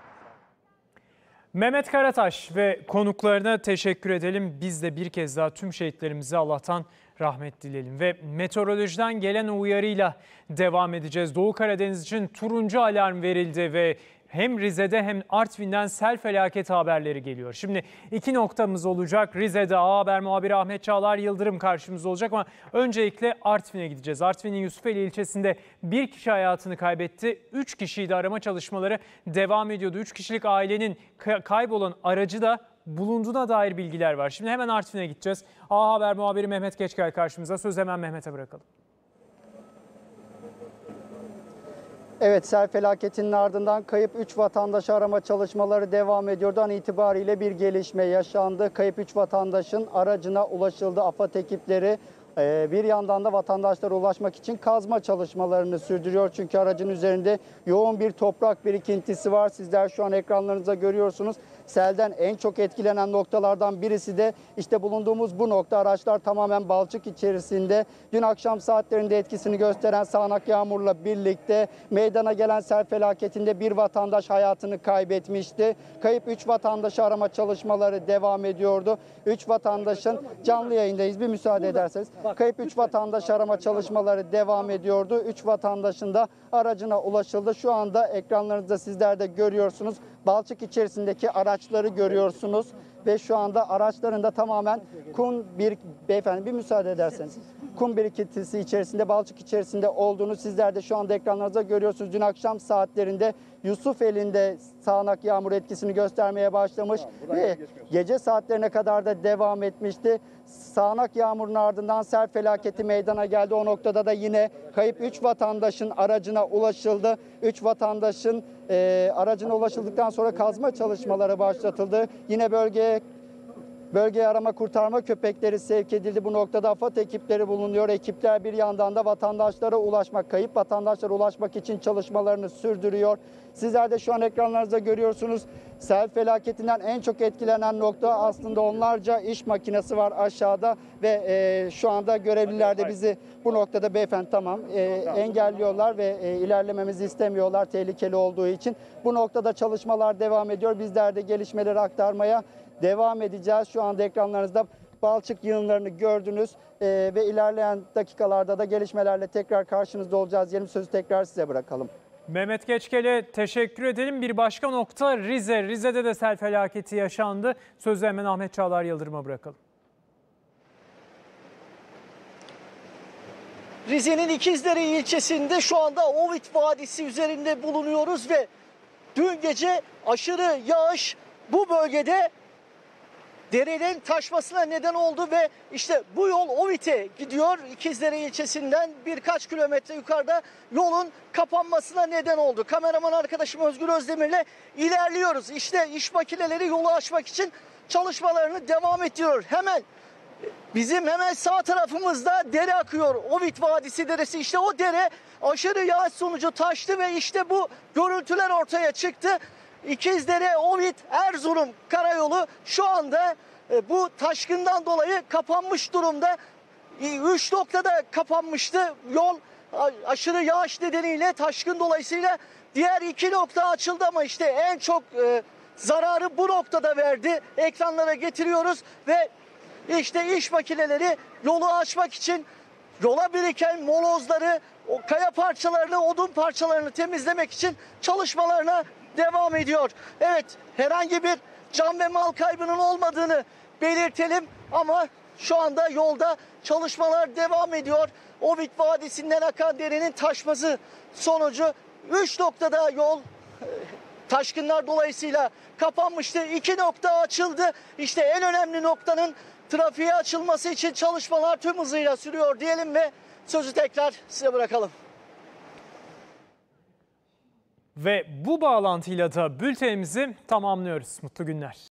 Mehmet Karataş ve konuklarına teşekkür edelim. Biz de bir kez daha tüm şehitlerimize Allah'tan rahmet dileyelim. Ve meteorolojiden gelen uyarıyla devam edeceğiz. Doğu Karadeniz için turuncu alarm verildi ve hem Rize'de hem Artvin'den sel felaketi haberleri geliyor. Şimdi iki noktamız olacak. Rize'de A Haber muhabiri Ahmet Çağlar Yıldırım karşımızda olacak ama öncelikle Artvin'e gideceğiz. Artvin'in Yusufeli ilçesinde bir kişi hayatını kaybetti. Üç kişiyi de arama çalışmaları devam ediyordu. Üç kişilik ailenin kaybolan aracı da bulunduğuna dair bilgiler var. Şimdi hemen Artvin'e gideceğiz. A Haber muhabiri Mehmet Geçgel karşımıza. Söz hemen Mehmet'e bırakalım. Evet, sel felaketinin ardından kayıp üç vatandaşı arama çalışmaları devam ediyordu. An itibariyle bir gelişme yaşandı. Kayıp üç vatandaşın aracına ulaşıldı. AFAD ekipleri bir yandan da vatandaşlara ulaşmak için kazma çalışmalarını sürdürüyor. Çünkü aracın üzerinde yoğun bir toprak birikintisi var. Sizler şu an ekranlarınızda görüyorsunuz. Selden en çok etkilenen noktalardan birisi de işte bulunduğumuz bu nokta. Araçlar tamamen balçık içerisinde. Dün akşam saatlerinde etkisini gösteren sağanak yağmurla birlikte meydana gelen sel felaketinde bir vatandaş hayatını kaybetmişti. Kayıp üç vatandaşı arama çalışmaları devam ediyordu. üç vatandaşın canlı yayındayız. Bir müsaade ederseniz. Kayıp üç vatandaş arama çalışmaları devam ediyordu. üç vatandaşın da aracına ulaşıldı. Şu anda ekranlarınızda sizler de görüyorsunuz. Balçık içerisindeki araçları görüyorsunuz ve şu anda araçların da tamamen kum bir beyefendi bir müsaade ederseniz kum birikintisi içerisinde, balçık içerisinde olduğunu sizler de şu anda ekranlarınızda görüyorsunuz. Dün akşam saatlerinde Yusufeli'nde sağanak yağmur etkisini göstermeye başlamış ve gece saatlerine kadar da devam etmişti. Sağanak yağmurun ardından sel felaketi meydana geldi. O noktada da yine kayıp üç vatandaşın aracına ulaşıldı. üç vatandaşın e, aracına ulaşıldıktan sonra kazma çalışmaları başlatıldı. Yine bölgeye Bölgeye arama kurtarma köpekleri sevk edildi. Bu noktada AFAD ekipleri bulunuyor. Ekipler bir yandan da vatandaşlara ulaşmak, kayıp vatandaşlara ulaşmak için çalışmalarını sürdürüyor. Sizler de şu an ekranlarınızda görüyorsunuz. Sel felaketinden en çok etkilenen nokta aslında onlarca iş makinesi var aşağıda ve e, şu anda görevliler de bizi bu noktada beyefendi tamam e, engelliyorlar ve e, ilerlememizi istemiyorlar tehlikeli olduğu için. Bu noktada çalışmalar devam ediyor. Bizler de gelişmeleri aktarmaya devam edeceğiz. Şu anda ekranlarınızda balçık yığınlarını gördünüz e, ve ilerleyen dakikalarda da gelişmelerle tekrar karşınızda olacağız. Diyelim sözü tekrar size bırakalım. Mehmet Geçkel'e teşekkür edelim. Bir başka nokta Rize. Rize'de de sel felaketi yaşandı. Sözü hemen Ahmet Çağlar Yıldırım'a bırakalım. Rize'nin İkizdere ilçesinde şu anda Ovit Vadisi üzerinde bulunuyoruz ve dün gece aşırı yağış bu bölgede derelerin taşmasına neden oldu ve işte bu yol Ovit'e gidiyor. İkizdere ilçesinden birkaç kilometre yukarıda yolun kapanmasına neden oldu. Kameraman arkadaşım Özgür Özdemir'le ilerliyoruz. İşte iş makineleri yolu açmak için çalışmalarını devam ettiriyor. Hemen bizim hemen sağ tarafımızda dere akıyor. Ovit Vadisi deresi, işte o dere aşırı yağış sonucu taştı ve işte bu görüntüler ortaya çıktı. İkizdere, Ovit, Erzurum karayolu şu anda e, bu taşkından dolayı kapanmış durumda. E, üç noktada kapanmıştı yol a, aşırı yağış nedeniyle, taşkın dolayısıyla diğer iki nokta açıldı ama işte en çok e, zararı bu noktada verdi. Ekranlara getiriyoruz ve işte iş makineleri yolu açmak için yola biriken molozları, o kaya parçalarını, odun parçalarını temizlemek için çalışmalarına devam ediyor. Evet, herhangi bir can ve mal kaybının olmadığını belirtelim ama şu anda yolda çalışmalar devam ediyor. Ovit Vadisi'nden akan derenin taşması sonucu üç noktada yol taşkınlar dolayısıyla kapanmıştı. iki nokta açıldı. İşte en önemli noktanın trafiğe açılması için çalışmalar tüm hızıyla sürüyor diyelim ve sözü tekrar size bırakalım. Ve bu bağlantıyla da bültenimizi tamamlıyoruz. Mutlu günler.